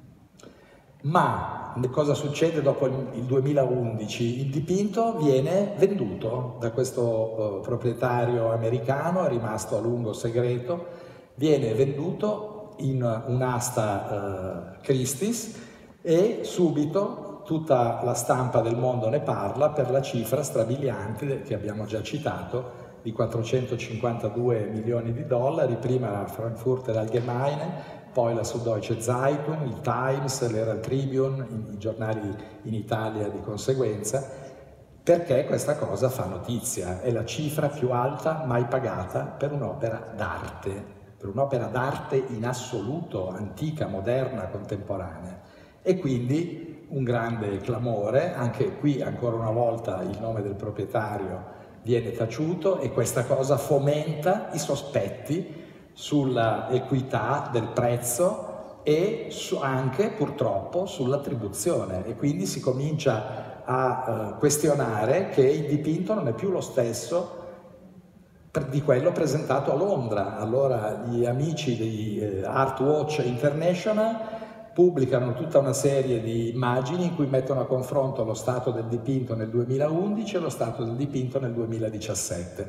Ma cosa succede dopo il 2011? Il dipinto viene venduto da questo proprietario americano, è rimasto a lungo segreto, viene venduto in un'asta Christie's, e subito tutta la stampa del mondo ne parla per la cifra strabiliante che abbiamo già citato di 452 milioni di dollari, prima la Frankfurter Allgemeine, poi la Süddeutsche Zeitung, il Times, l'Herald Tribune, i giornali in Italia di conseguenza, perché questa cosa fa notizia. È la cifra più alta mai pagata per un'opera d'arte in assoluto, antica, moderna, contemporanea. E quindi un grande clamore, anche qui ancora una volta il nome del proprietario viene taciuto e questa cosa fomenta i sospetti sulla equità del prezzo e anche purtroppo sull'attribuzione, e quindi si comincia a questionare che il dipinto non è più lo stesso di quello presentato a Londra. Allora gli amici di Artwatch International pubblicano tutta una serie di immagini in cui mettono a confronto lo stato del dipinto nel 2011 e lo stato del dipinto nel 2017,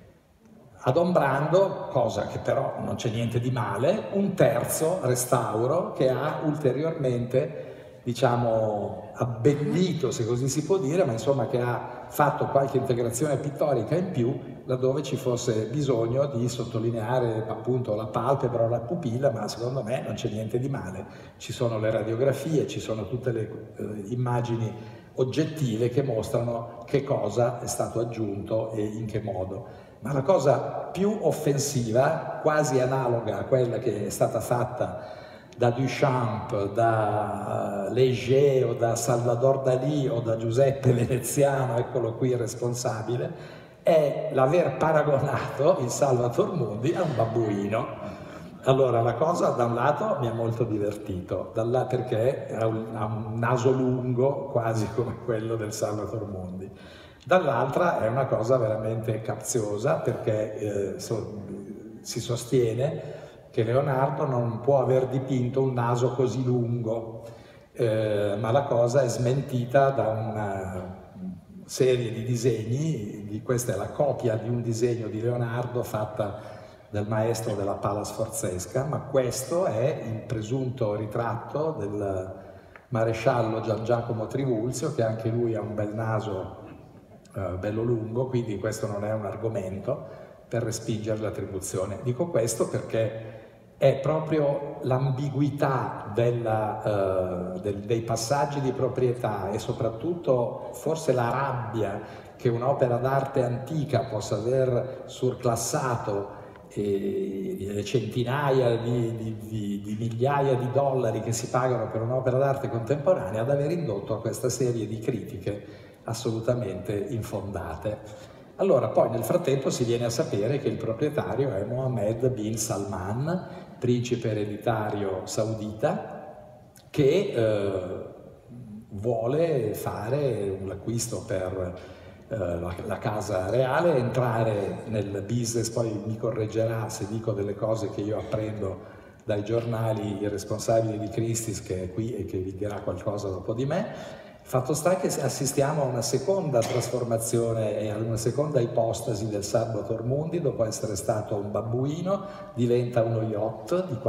adombrando, cosa che però non c'è niente di male, un terzo restauro che ha ulteriormente, diciamo, abbellito, se così si può dire, ma insomma che ha fatto qualche integrazione pittorica in più laddove ci fosse bisogno di sottolineare appunto la palpebra o la pupilla, ma secondo me non c'è niente di male. Ci sono le radiografie, ci sono tutte le immagini oggettive che mostrano che cosa è stato aggiunto e in che modo. Ma la cosa più offensiva, quasi analoga a quella che è stata fatta da Duchamp, da Léger o da Salvador Dalì o da Giuseppe Veneziano, eccolo qui il responsabile, è l'aver paragonato il Salvator Mundi a un babbuino. Allora la cosa da un lato mi ha molto divertito, perché ha un naso lungo quasi come quello del Salvator Mundi. Dall'altra è una cosa veramente capziosa, perché si sostiene che Leonardo non può aver dipinto un naso così lungo, ma la cosa è smentita da una serie di disegni. Questa è la copia di un disegno di Leonardo fatta dal maestro della Pala Sforzesca, ma questo è il presunto ritratto del maresciallo Gian Giacomo Trivulzio, che anche lui ha un bel naso bello lungo, quindi questo non è un argomento per respingere l'attribuzione. Dico questo perché è proprio l'ambiguità dei passaggi di proprietà e soprattutto forse la rabbia che un'opera d'arte antica possa aver surclassato le centinaia di migliaia di dollari che si pagano per un'opera d'arte contemporanea ad aver indotto a questa serie di critiche assolutamente infondate. Allora, poi nel frattempo si viene a sapere che il proprietario è Mohammed bin Salman, principe ereditario saudita, che vuole fare un acquisto per la casa reale, entrare nel business. Poi mi correggerà se dico delle cose che io apprendo dai giornali, il responsabile di Christie's che è qui e che vi dirà qualcosa dopo di me. Fatto sta che assistiamo a una seconda trasformazione e a una seconda ipostasi del Salvator Mundi. Dopo essere stato un babbuino diventa uno yacht di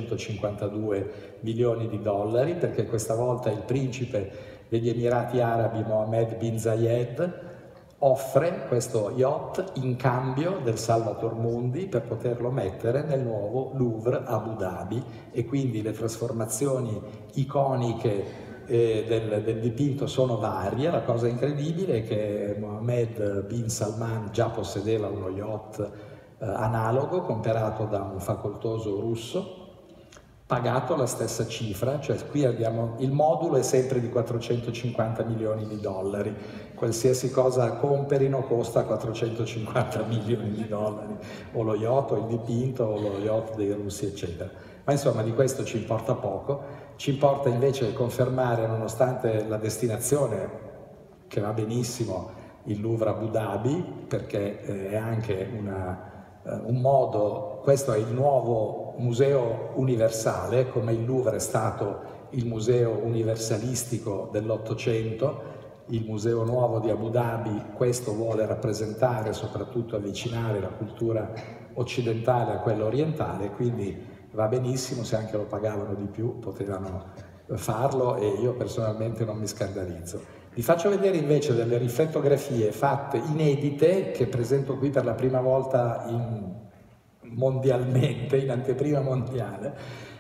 452 milioni di dollari, perché questa volta il principe degli Emirati Arabi Mohammed bin Zayed offre questo yacht in cambio del Salvator Mundi per poterlo mettere nel nuovo Louvre Abu Dhabi, e quindi le trasformazioni iconiche del dipinto sono varie. La cosa incredibile è che Mohammed bin Salman già possedeva uno yacht analogo comprato da un facoltoso russo, pagato la stessa cifra, cioè qui abbiamo il modulo è sempre di 450 milioni di dollari, qualsiasi cosa comperino costa 450 milioni di dollari, o lo yacht o il dipinto o lo yacht dei russi eccetera. Ma insomma di questo ci importa poco. Ci importa invece confermare, nonostante la destinazione, che va benissimo, il Louvre Abu Dhabi, perché è anche un modo, questo è il nuovo museo universale, come il Louvre è stato il museo universalistico dell'Ottocento. Il museo nuovo di Abu Dhabi questo vuole rappresentare, soprattutto avvicinare la cultura occidentale a quella orientale, quindi va benissimo. Se anche lo pagavano di più potevano farlo e io personalmente non mi scandalizzo. Vi faccio vedere invece delle riflettografie fatte inedite che presento qui per la prima volta mondialmente, in anteprima mondiale,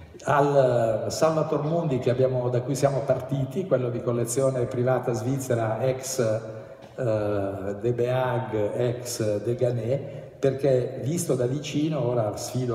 al Salvator Mundi da cui siamo partiti, quello di collezione privata svizzera ex De Beag, ex Deganet, perché visto da vicino, ora sfido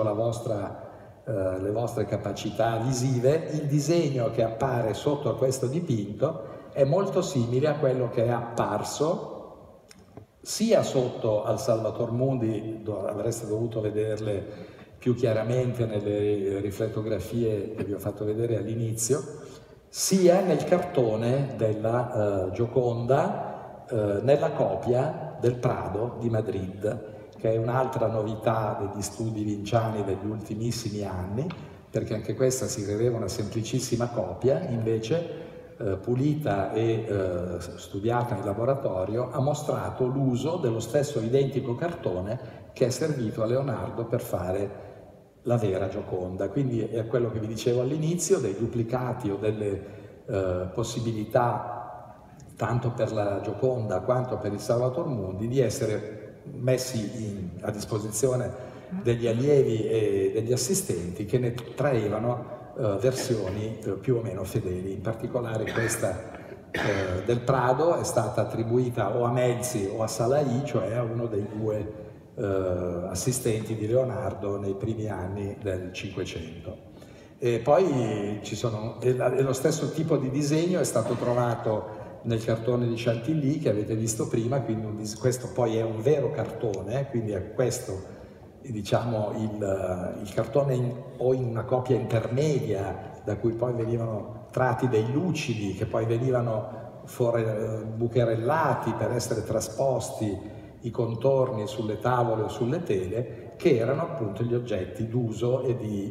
le vostre capacità visive, il disegno che appare sotto a questo dipinto è molto simile a quello che è apparso sia sotto al Salvator Mundi, avreste dovuto vederle più chiaramente nelle riflettografie che vi ho fatto vedere all'inizio, sia nel cartone della Gioconda, nella copia del Prado di Madrid, che è un'altra novità degli studi vinciani degli ultimissimi anni, perché anche questa si credeva una semplicissima copia, invece pulita e studiata in laboratorio, ha mostrato l'uso dello stesso identico cartone che è servito a Leonardo per fare la vera Gioconda. Quindi è quello che vi dicevo all'inizio, dei duplicati o delle possibilità, tanto per la Gioconda quanto per il Salvator Mundi, di essere messi a disposizione degli allievi e degli assistenti che ne traevano versioni più o meno fedeli. In particolare questa del Prado è stata attribuita o a Melzi o a Salai, cioè a uno dei due assistenti di Leonardo nei primi anni del Cinquecento. E poi ci sono, e lo stesso tipo di disegno è stato trovato nel cartone di Chantilly che avete visto prima, quindi questo poi è un vero cartone, quindi è questo, diciamo, il cartone o in una copia intermedia da cui poi venivano tratti dei lucidi che poi venivano bucherellati per essere trasposti i contorni sulle tavole o sulle tele, che erano appunto gli oggetti d'uso e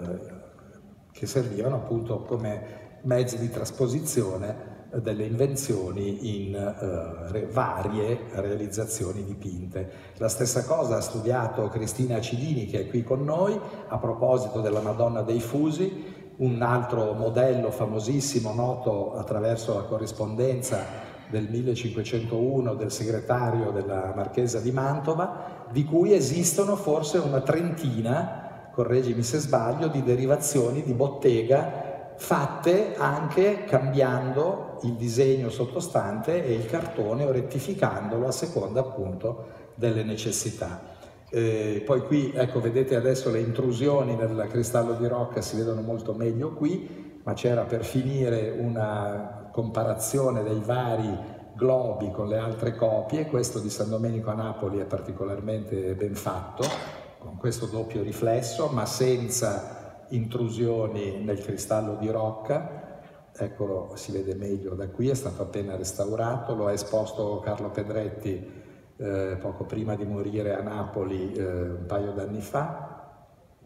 che servivano appunto come mezzi di trasposizione delle invenzioni in varie realizzazioni dipinte. La stessa cosa ha studiato Cristina Acidini, che è qui con noi, a proposito della Madonna dei Fusi, un altro modello famosissimo noto attraverso la corrispondenza del 1501 del segretario della Marchesa di Mantova, di cui esistono forse una trentina, correggimi se sbaglio, di derivazioni di bottega fatte anche cambiando il disegno sottostante e il cartone o rettificandolo a seconda appunto delle necessità. Poi qui, ecco, vedete adesso le intrusioni nel cristallo di rocca si vedono molto meglio qui, ma c'era per finire una comparazione dei vari globi con le altre copie. Questo di San Domenico a Napoli è particolarmente ben fatto, con questo doppio riflesso, ma senza intrusioni nel cristallo di rocca. Eccolo, si vede meglio da qui, è stato appena restaurato, lo ha esposto Carlo Pedretti poco prima di morire a Napoli un paio d'anni fa.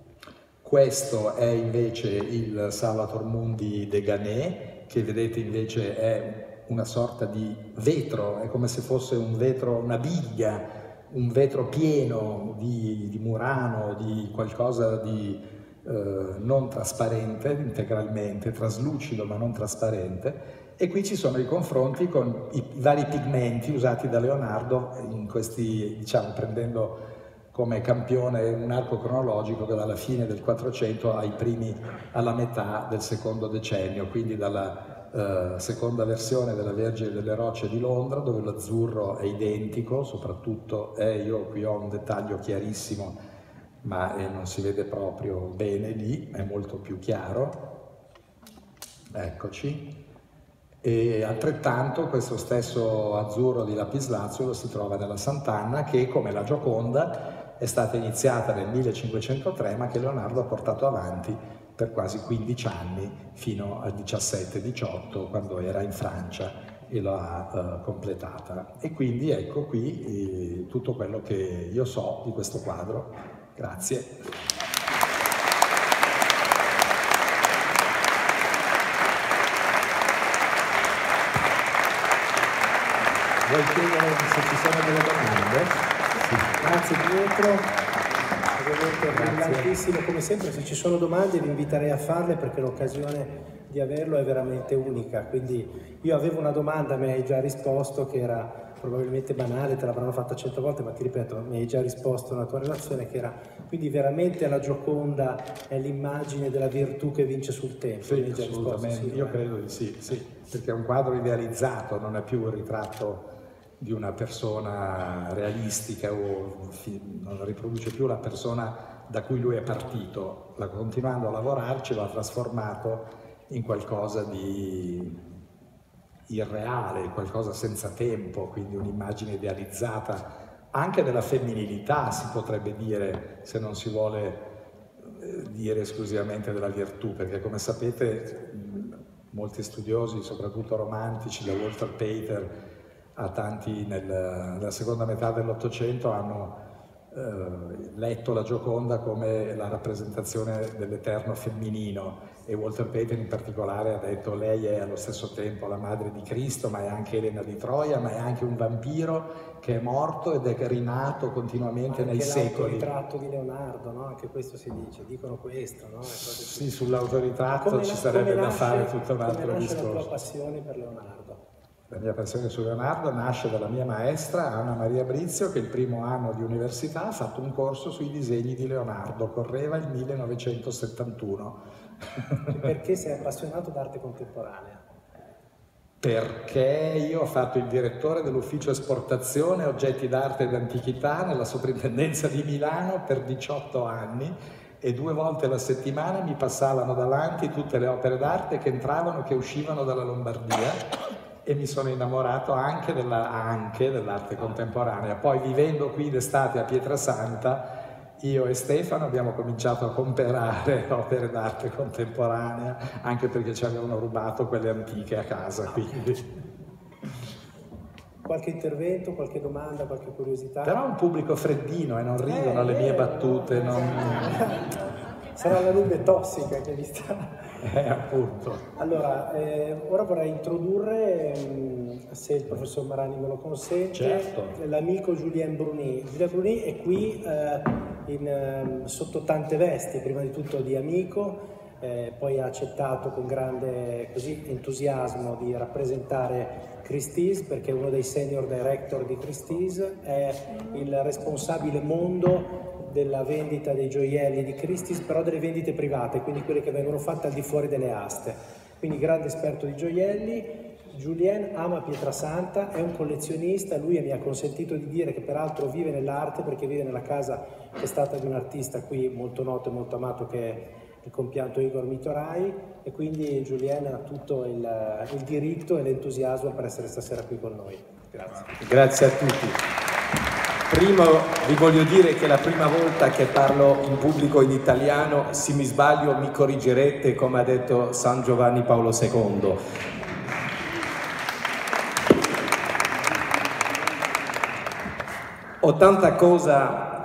Questo è invece il Salvator Mundi de Ganès, che vedete invece è una sorta di vetro, è come se fosse un vetro, una biglia, un vetro pieno di Murano, di qualcosa di non trasparente integralmente, traslucido ma non trasparente, e qui ci sono i confronti con i vari pigmenti usati da Leonardo in questi, diciamo, prendendo come campione un arco cronologico che dalla fine del 400 alla metà del secondo decennio, quindi dalla seconda versione della Vergine delle Rocce di Londra, dove l'azzurro è identico, soprattutto io qui ho un dettaglio chiarissimo, ma non si vede proprio bene lì, è molto più chiaro, eccoci. E altrettanto questo stesso azzurro di lapislazio lo si trova nella Sant'Anna, che come la Gioconda è stata iniziata nel 1503, ma che Leonardo ha portato avanti per quasi 15 anni, fino al 17-18, quando era in Francia e lo ha completata. E quindi ecco qui tutto quello che io so di questo quadro. Grazie. Vuoi chiedere se ci sono delle domande? Sì. Grazie Pietro. Brillantissimo come sempre. Se ci sono domande vi inviterei a farle, perché l'occasione di averlo è veramente unica. Quindi io avevo una domanda, mi hai già risposto, che era probabilmente banale, te l'avranno fatta 100 volte, ma ti ripeto, mi hai già risposto nella tua relazione, che era quindi veramente la Gioconda è l'immagine della virtù che vince sul tempo. Sì, assolutamente, io credo di sì, perché è un quadro idealizzato, non è più un ritratto di una persona realistica, o non riproduce più la persona da cui lui è partito. Continuando a lavorarci, l'ha trasformato in qualcosa di irreale, qualcosa senza tempo, quindi un'immagine idealizzata anche della femminilità, si potrebbe dire, se non si vuole dire esclusivamente della virtù, perché come sapete molti studiosi, soprattutto romantici, da Walter Pater a tanti nella seconda metà dell'Ottocento, hanno letto la Gioconda come la rappresentazione dell'eterno femminino, e Walter Pater in particolare ha detto: lei è allo stesso tempo la madre di Cristo, ma è anche Elena di Troia, ma è anche un vampiro che è morto ed è rinato continuamente nei secoli. Anche l'autoritratto di Leonardo, no? Anche questo si dice, dicono questo, no? Sì, sull'autoritratto ci sarebbe da fare tutto un altro discorso. Come nasce la tua passione per Leonardo? La mia passione su Leonardo nasce dalla mia maestra Anna Maria Brizio, che il primo anno di università ha fatto un corso sui disegni di Leonardo, correva il 1971. Perché sei appassionato d'arte contemporanea? Perché io ho fatto il direttore dell'ufficio esportazione oggetti d'arte ed antichità nella soprintendenza di Milano per 18 anni, e 2 volte alla settimana mi passavano davanti tutte le opere d'arte che entravano e che uscivano dalla Lombardia, e mi sono innamorato anche dell'arte contemporanea. Poi, vivendo qui d'estate a Pietrasanta, io e Stefano abbiamo cominciato a comprare opere d'arte contemporanea, anche perché ci avevano rubato quelle antiche a casa, quindi. Qualche intervento, qualche domanda, qualche curiosità? Però è un pubblico freddino e non ridono alle mie battute. Sarà la nube tossica che vi sta... appunto. Allora, ora vorrei introdurre, se il professor Marani me lo consente, certo, l'amico Julien Bruny. Julien Bruny è qui sotto tante vesti, prima di tutto di amico, poi ha accettato con grande entusiasmo di rappresentare Christie's, perché è uno dei senior director di Christie's, è il responsabile mondo della vendita dei gioielli di Christie's, però delle vendite private, quindi quelle che vengono fatte al di fuori delle aste. Quindi grande esperto di gioielli. Julien ama Pietrasanta, è un collezionista, lui mi ha consentito di dire che peraltro vive nell'arte, perché vive nella casa che è stata di un artista qui molto noto e molto amato, che è il compianto Igor Mitorai, e quindi Julien ha tutto il diritto e l'entusiasmo per essere stasera qui con noi. Grazie. Grazie a tutti. Prima vi voglio dire che è la prima volta che parlo in pubblico in italiano, se mi sbaglio mi corrigerete, come ha detto San Giovanni Paolo II. Ho tanta cosa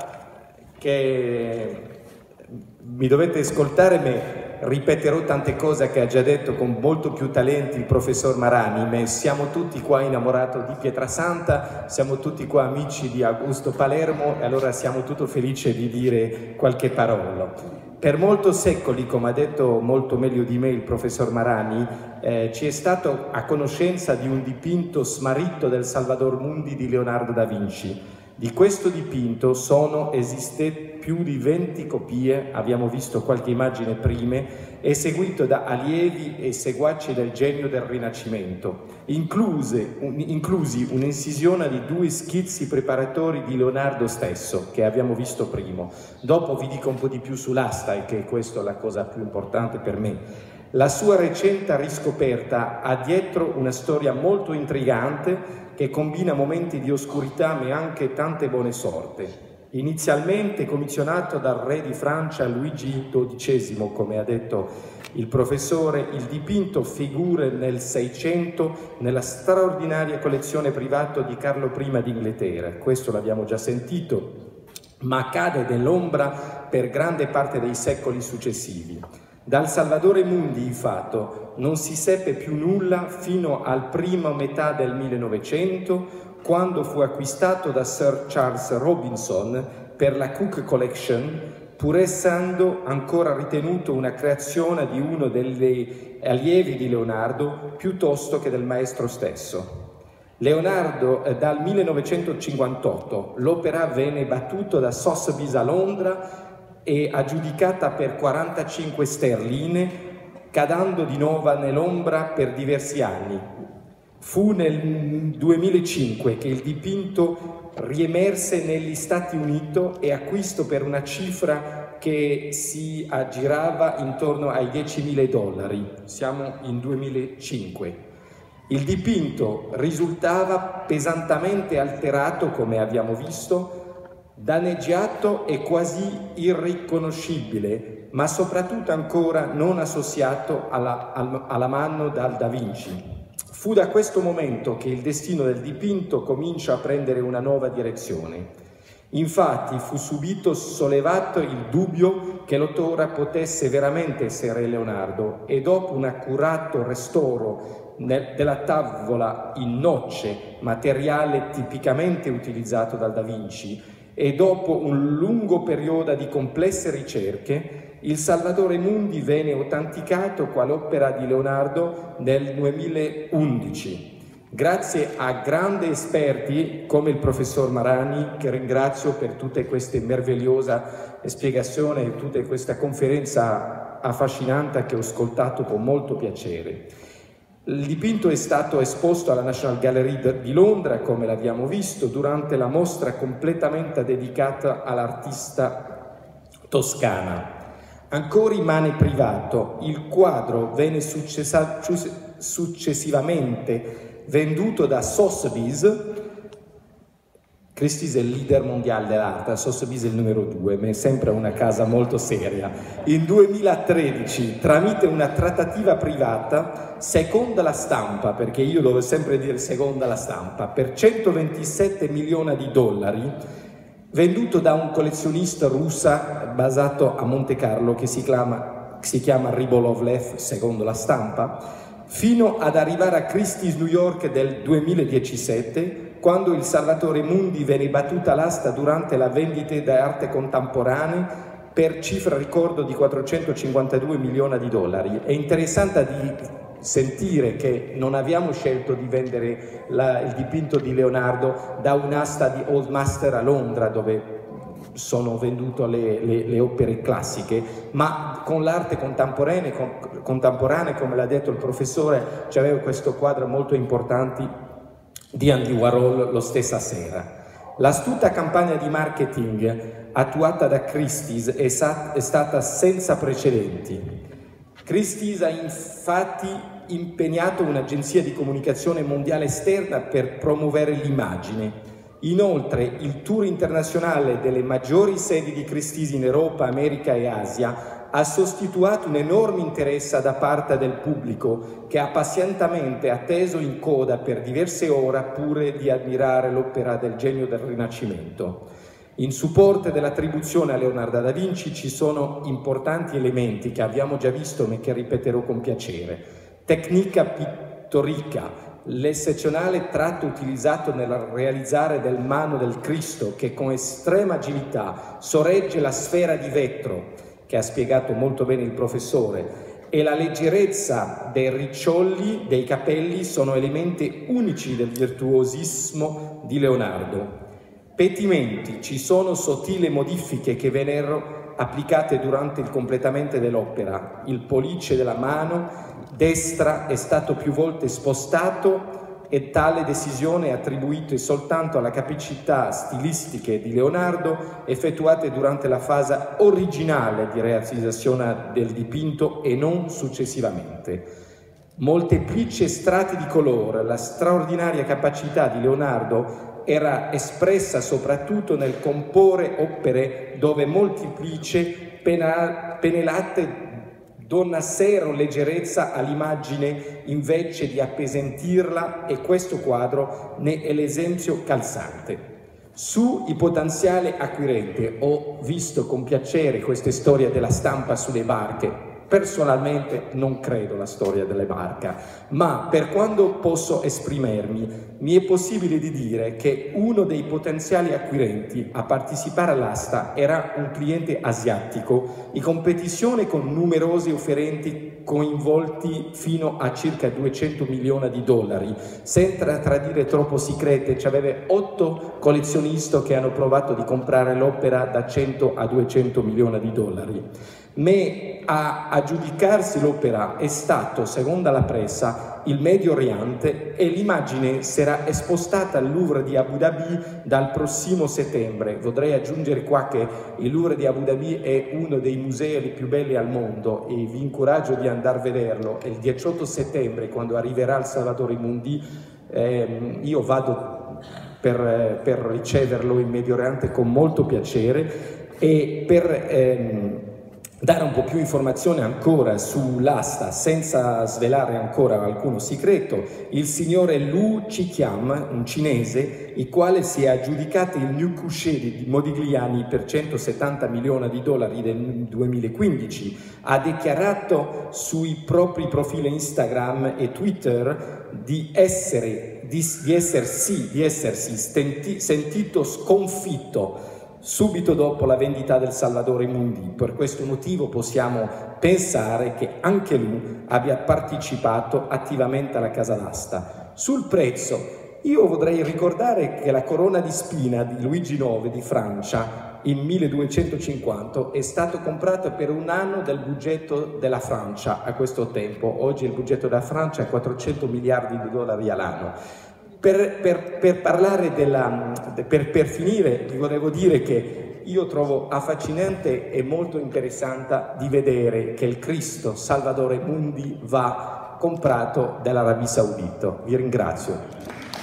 che mi dovete ascoltare, ma ripeterò tante cose che ha già detto con molto più talenti il professor Marani, ma siamo tutti qua innamorati di Pietrasanta, siamo tutti qua amici di Augusto Palermo, e allora siamo tutti felici di dire qualche parola. Per molti secoli, come ha detto molto meglio di me il professor Marani, ci è stato a conoscenza di un dipinto smarrito del Salvador Mundi di Leonardo da Vinci. Di questo dipinto esiste più di 20 copie, abbiamo visto qualche immagine prime, eseguito da allievi e seguaci del genio del Rinascimento, inclusi un'incisione di 2 schizzi preparatori di Leonardo stesso, che abbiamo visto prima. Dopo vi dico un po' di più sull'asta, che questa è la cosa più importante per me. La sua recente riscoperta ha dietro una storia molto intrigante che combina momenti di oscurità ma anche tante buone sorte. Inizialmente commissionato dal re di Francia Luigi XII, come ha detto il professore, il dipinto figura nel 600 nella straordinaria collezione privata di Carlo I d'Inghilterra. Questo l'abbiamo già sentito, ma cade nell'ombra per grande parte dei secoli successivi. Dal Salvador Mundi, infatti, non si seppe più nulla fino al prima metà del 1900, quando fu acquistato da Sir Charles Robinson per la Cook Collection, pur essendo ancora ritenuto una creazione di uno degli allievi di Leonardo piuttosto che del maestro stesso. Leonardo, dal 1958, l'opera venne battuta da Sotheby's a Londra e aggiudicata per 45 sterline, cadendo di nuovo nell'ombra per diversi anni. Fu nel 2005 che il dipinto riemerse negli Stati Uniti e acquistò per una cifra che si aggirava intorno ai $10.000. Siamo in 2005. Il dipinto risultava pesantemente alterato, come abbiamo visto, danneggiato e quasi irriconoscibile, ma soprattutto ancora non associato alla mano Da Vinci. Fu da questo momento che il destino del dipinto comincia a prendere una nuova direzione. Infatti fu subito sollevato il dubbio che l'autore potesse veramente essere Leonardo e dopo un accurato restauro della tavola in noce, materiale tipicamente utilizzato dal Da Vinci, e dopo un lungo periodo di complesse ricerche, il Salvatore Mundi venne autenticato quale opera di Leonardo nel 2011. Grazie a grandi esperti come il professor Marani, che ringrazio per tutte queste meravigliose spiegazioni e tutta questa conferenza affascinante che ho ascoltato con molto piacere. Il dipinto è stato esposto alla National Gallery di Londra, come l'abbiamo visto, durante la mostra completamente dedicata all'artista toscana. Ancora in mano privato, il quadro venne successivamente venduto da Sotheby's. Christie's è il leader mondiale dell'arte, Sotheby's è il numero 2, ma è sempre una casa molto seria. In 2013, tramite una trattativa privata, seconda la stampa, perché io devo sempre dire seconda la stampa, per 127 milioni di dollari, venduto da un collezionista russa basato a Monte Carlo che si chiama Rybolovlev, secondo la stampa, fino ad arrivare a Christie's New York del 2017, quando il Salvatore Mundi venne battuto all'asta durante la vendita d'arte contemporanea per cifra ricordo di 452 milioni di dollari. È interessante di sentire che non abbiamo scelto di vendere il dipinto di Leonardo da un'asta di Old Master a Londra, dove sono vendute le opere classiche, ma con l'arte contemporanea, come l'ha detto il professore, c'aveva questo quadro molto importante di Andy Warhol la stessa sera. L'astuta campagna di marketing attuata da Christie's è stata senza precedenti. Christie's ha infatti impegnato un'agenzia di comunicazione mondiale esterna per promuovere l'immagine. Inoltre, il tour internazionale delle maggiori sedi di Christie's in Europa, America e Asia ha sostituito un enorme interesse da parte del pubblico che ha pazientemente atteso in coda per diverse ore pure di ammirare l'opera del genio del Rinascimento. In supporto dell'attribuzione a Leonardo da Vinci ci sono importanti elementi che abbiamo già visto ma che ripeterò con piacere. Tecnica pittorica, l'eccezionale tratto utilizzato nel realizzare del mano del Cristo che con estrema agilità sorregge la sfera di vetro, che ha spiegato molto bene il professore, e la leggerezza dei riccioli dei capelli sono elementi unici del virtuosismo di Leonardo. Pettimenti, ci sono sottili modifiche che vennero applicate durante il completamento dell'opera. Il pollice della mano destra è stato più volte spostato e tale decisione è attribuita soltanto alla capacità stilistiche di Leonardo effettuate durante la fase originale di realizzazione del dipinto e non successivamente. Molteplici strati di colore, la straordinaria capacità di Leonardo era espressa soprattutto nel comporre opere dove molteplici pennellate donassero leggerezza all'immagine invece di appesantirla, e questo quadro ne è l'esempio calzante. Sui potenziali acquirenti ho visto con piacere queste storie della stampa sulle barche. Personalmente non credo alla storia delle barche, ma per quanto posso esprimermi, mi è possibile di dire che uno dei potenziali acquirenti a partecipare all'asta era un cliente asiatico in competizione con numerosi offerenti coinvolti fino a circa 200 milioni di dollari. Senza tradire troppo segrete, c'aveva 8 collezionisti che hanno provato di comprare l'opera da 100 a 200 milioni di dollari. Ma a giudicarsi l'opera è stato, secondo la pressa, il Medio Oriente, e l'immagine sarà spostata al Louvre di Abu Dhabi dal prossimo settembre. Vorrei aggiungere qua che il Louvre di Abu Dhabi è uno dei musei più belli al mondo e vi incoraggio di andare a vederlo. E il 18 settembre, quando arriverà il Salvatore Mundi, io vado per riceverlo in Medio Oriente con molto piacere, e per dare un po' più informazione ancora sull'asta, senza svelare ancora alcuno segreto, il signore Lu Chiam, un cinese, il quale si è aggiudicato il New Couché di Modigliani per 170 milioni di dollari nel 2015, ha dichiarato sui propri profili Instagram e Twitter di essersi sentito sconfitto subito dopo la vendita del Salvatore Mundi. Per questo motivo possiamo pensare che anche lui abbia partecipato attivamente alla casa d'asta. Sul prezzo, io vorrei ricordare che la corona di spina di Luigi IX di Francia in 1250 è stato comprato per un anno del budgetto della Francia a questo tempo. Oggi il budgetto della Francia è 400 miliardi di dollari all'anno. Per parlare per finire, vi volevo dire che io trovo affascinante e molto interessante di vedere che il Cristo Salvatore Mundi va comprato dall'Arabia Saudita. Vi ringrazio.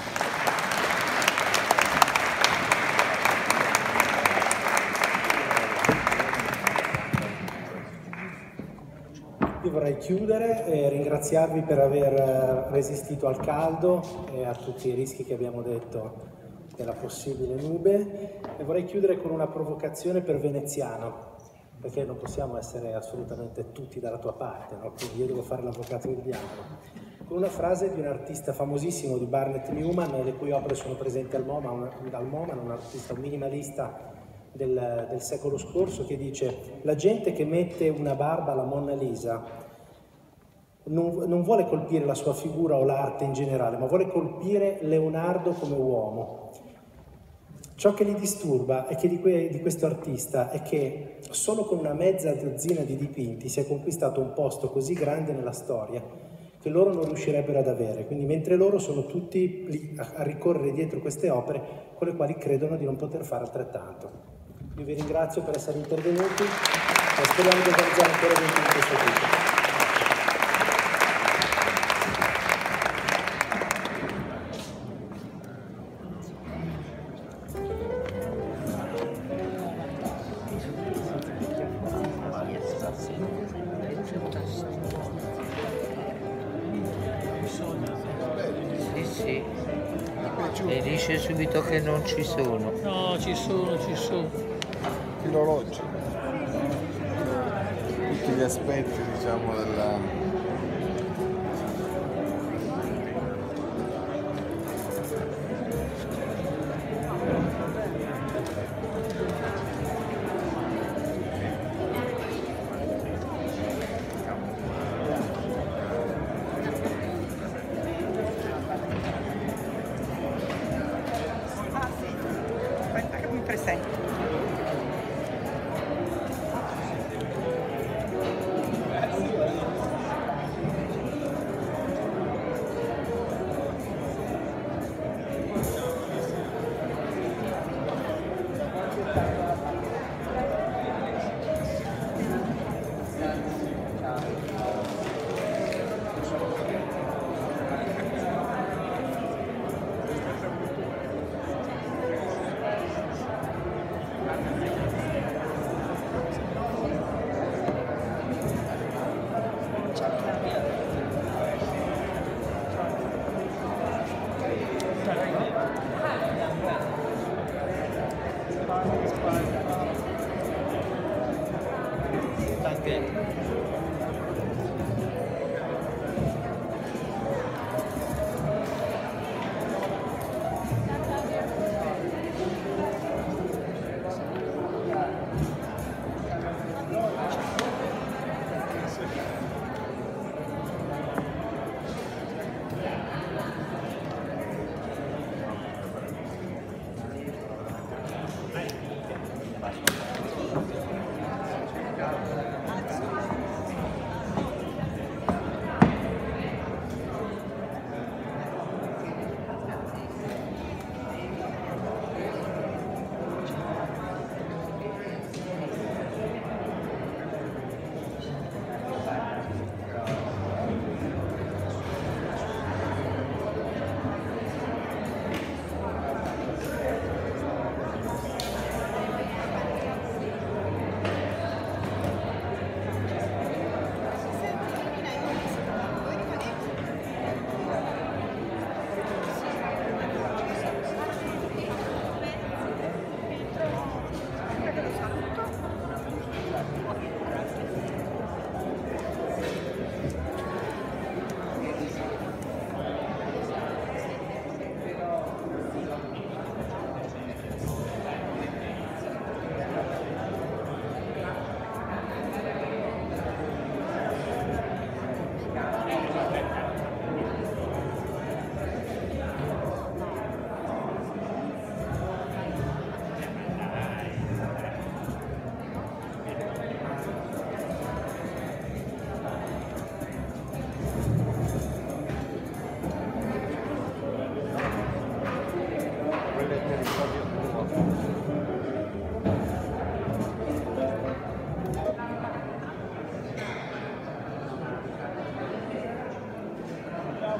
Io vorrei chiudere e ringraziarvi per aver resistito al caldo e a tutti i rischi che abbiamo detto della possibile nube, e vorrei chiudere con una provocazione per Veneziano, perché non possiamo essere assolutamente tutti dalla tua parte, no? Quindi io devo fare l'avvocato del diavolo, con una frase di un artista famosissimo di Barnett Newman, le cui opere sono presenti al MoMA, un artista, un minimalista del secolo scorso, che dice: la gente che mette una barba alla Monna Lisa non vuole colpire la sua figura o l'arte in generale, ma vuole colpire Leonardo come uomo. Ciò che li disturba è che di questo artista è che solo con una mezza dozzina di dipinti si è conquistato un posto così grande nella storia che loro non riuscirebbero ad avere, quindi mentre loro sono tutti lì a ricorrere dietro queste opere con le quali credono di non poter fare altrettanto. Io vi ringrazio per essere intervenuti e speriamo di organizzare ancora eventi di questo tipo. Sì. E dice subito che non ci sono. No, ci sono. Filologi. Tutti gli aspetti, diciamo, della...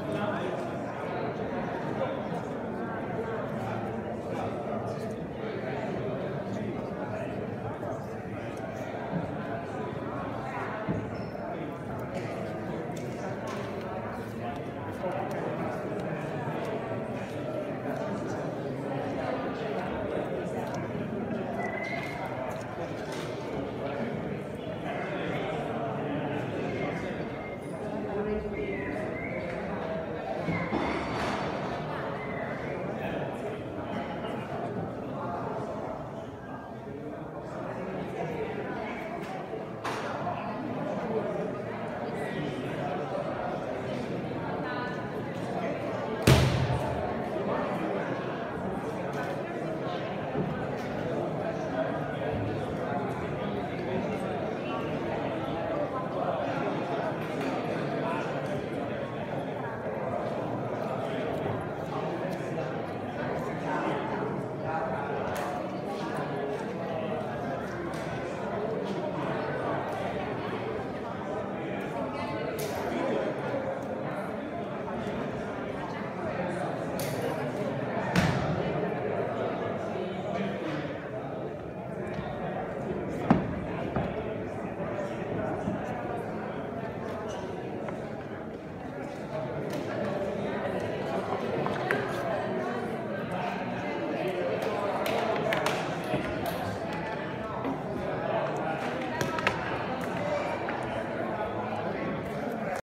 Grazie.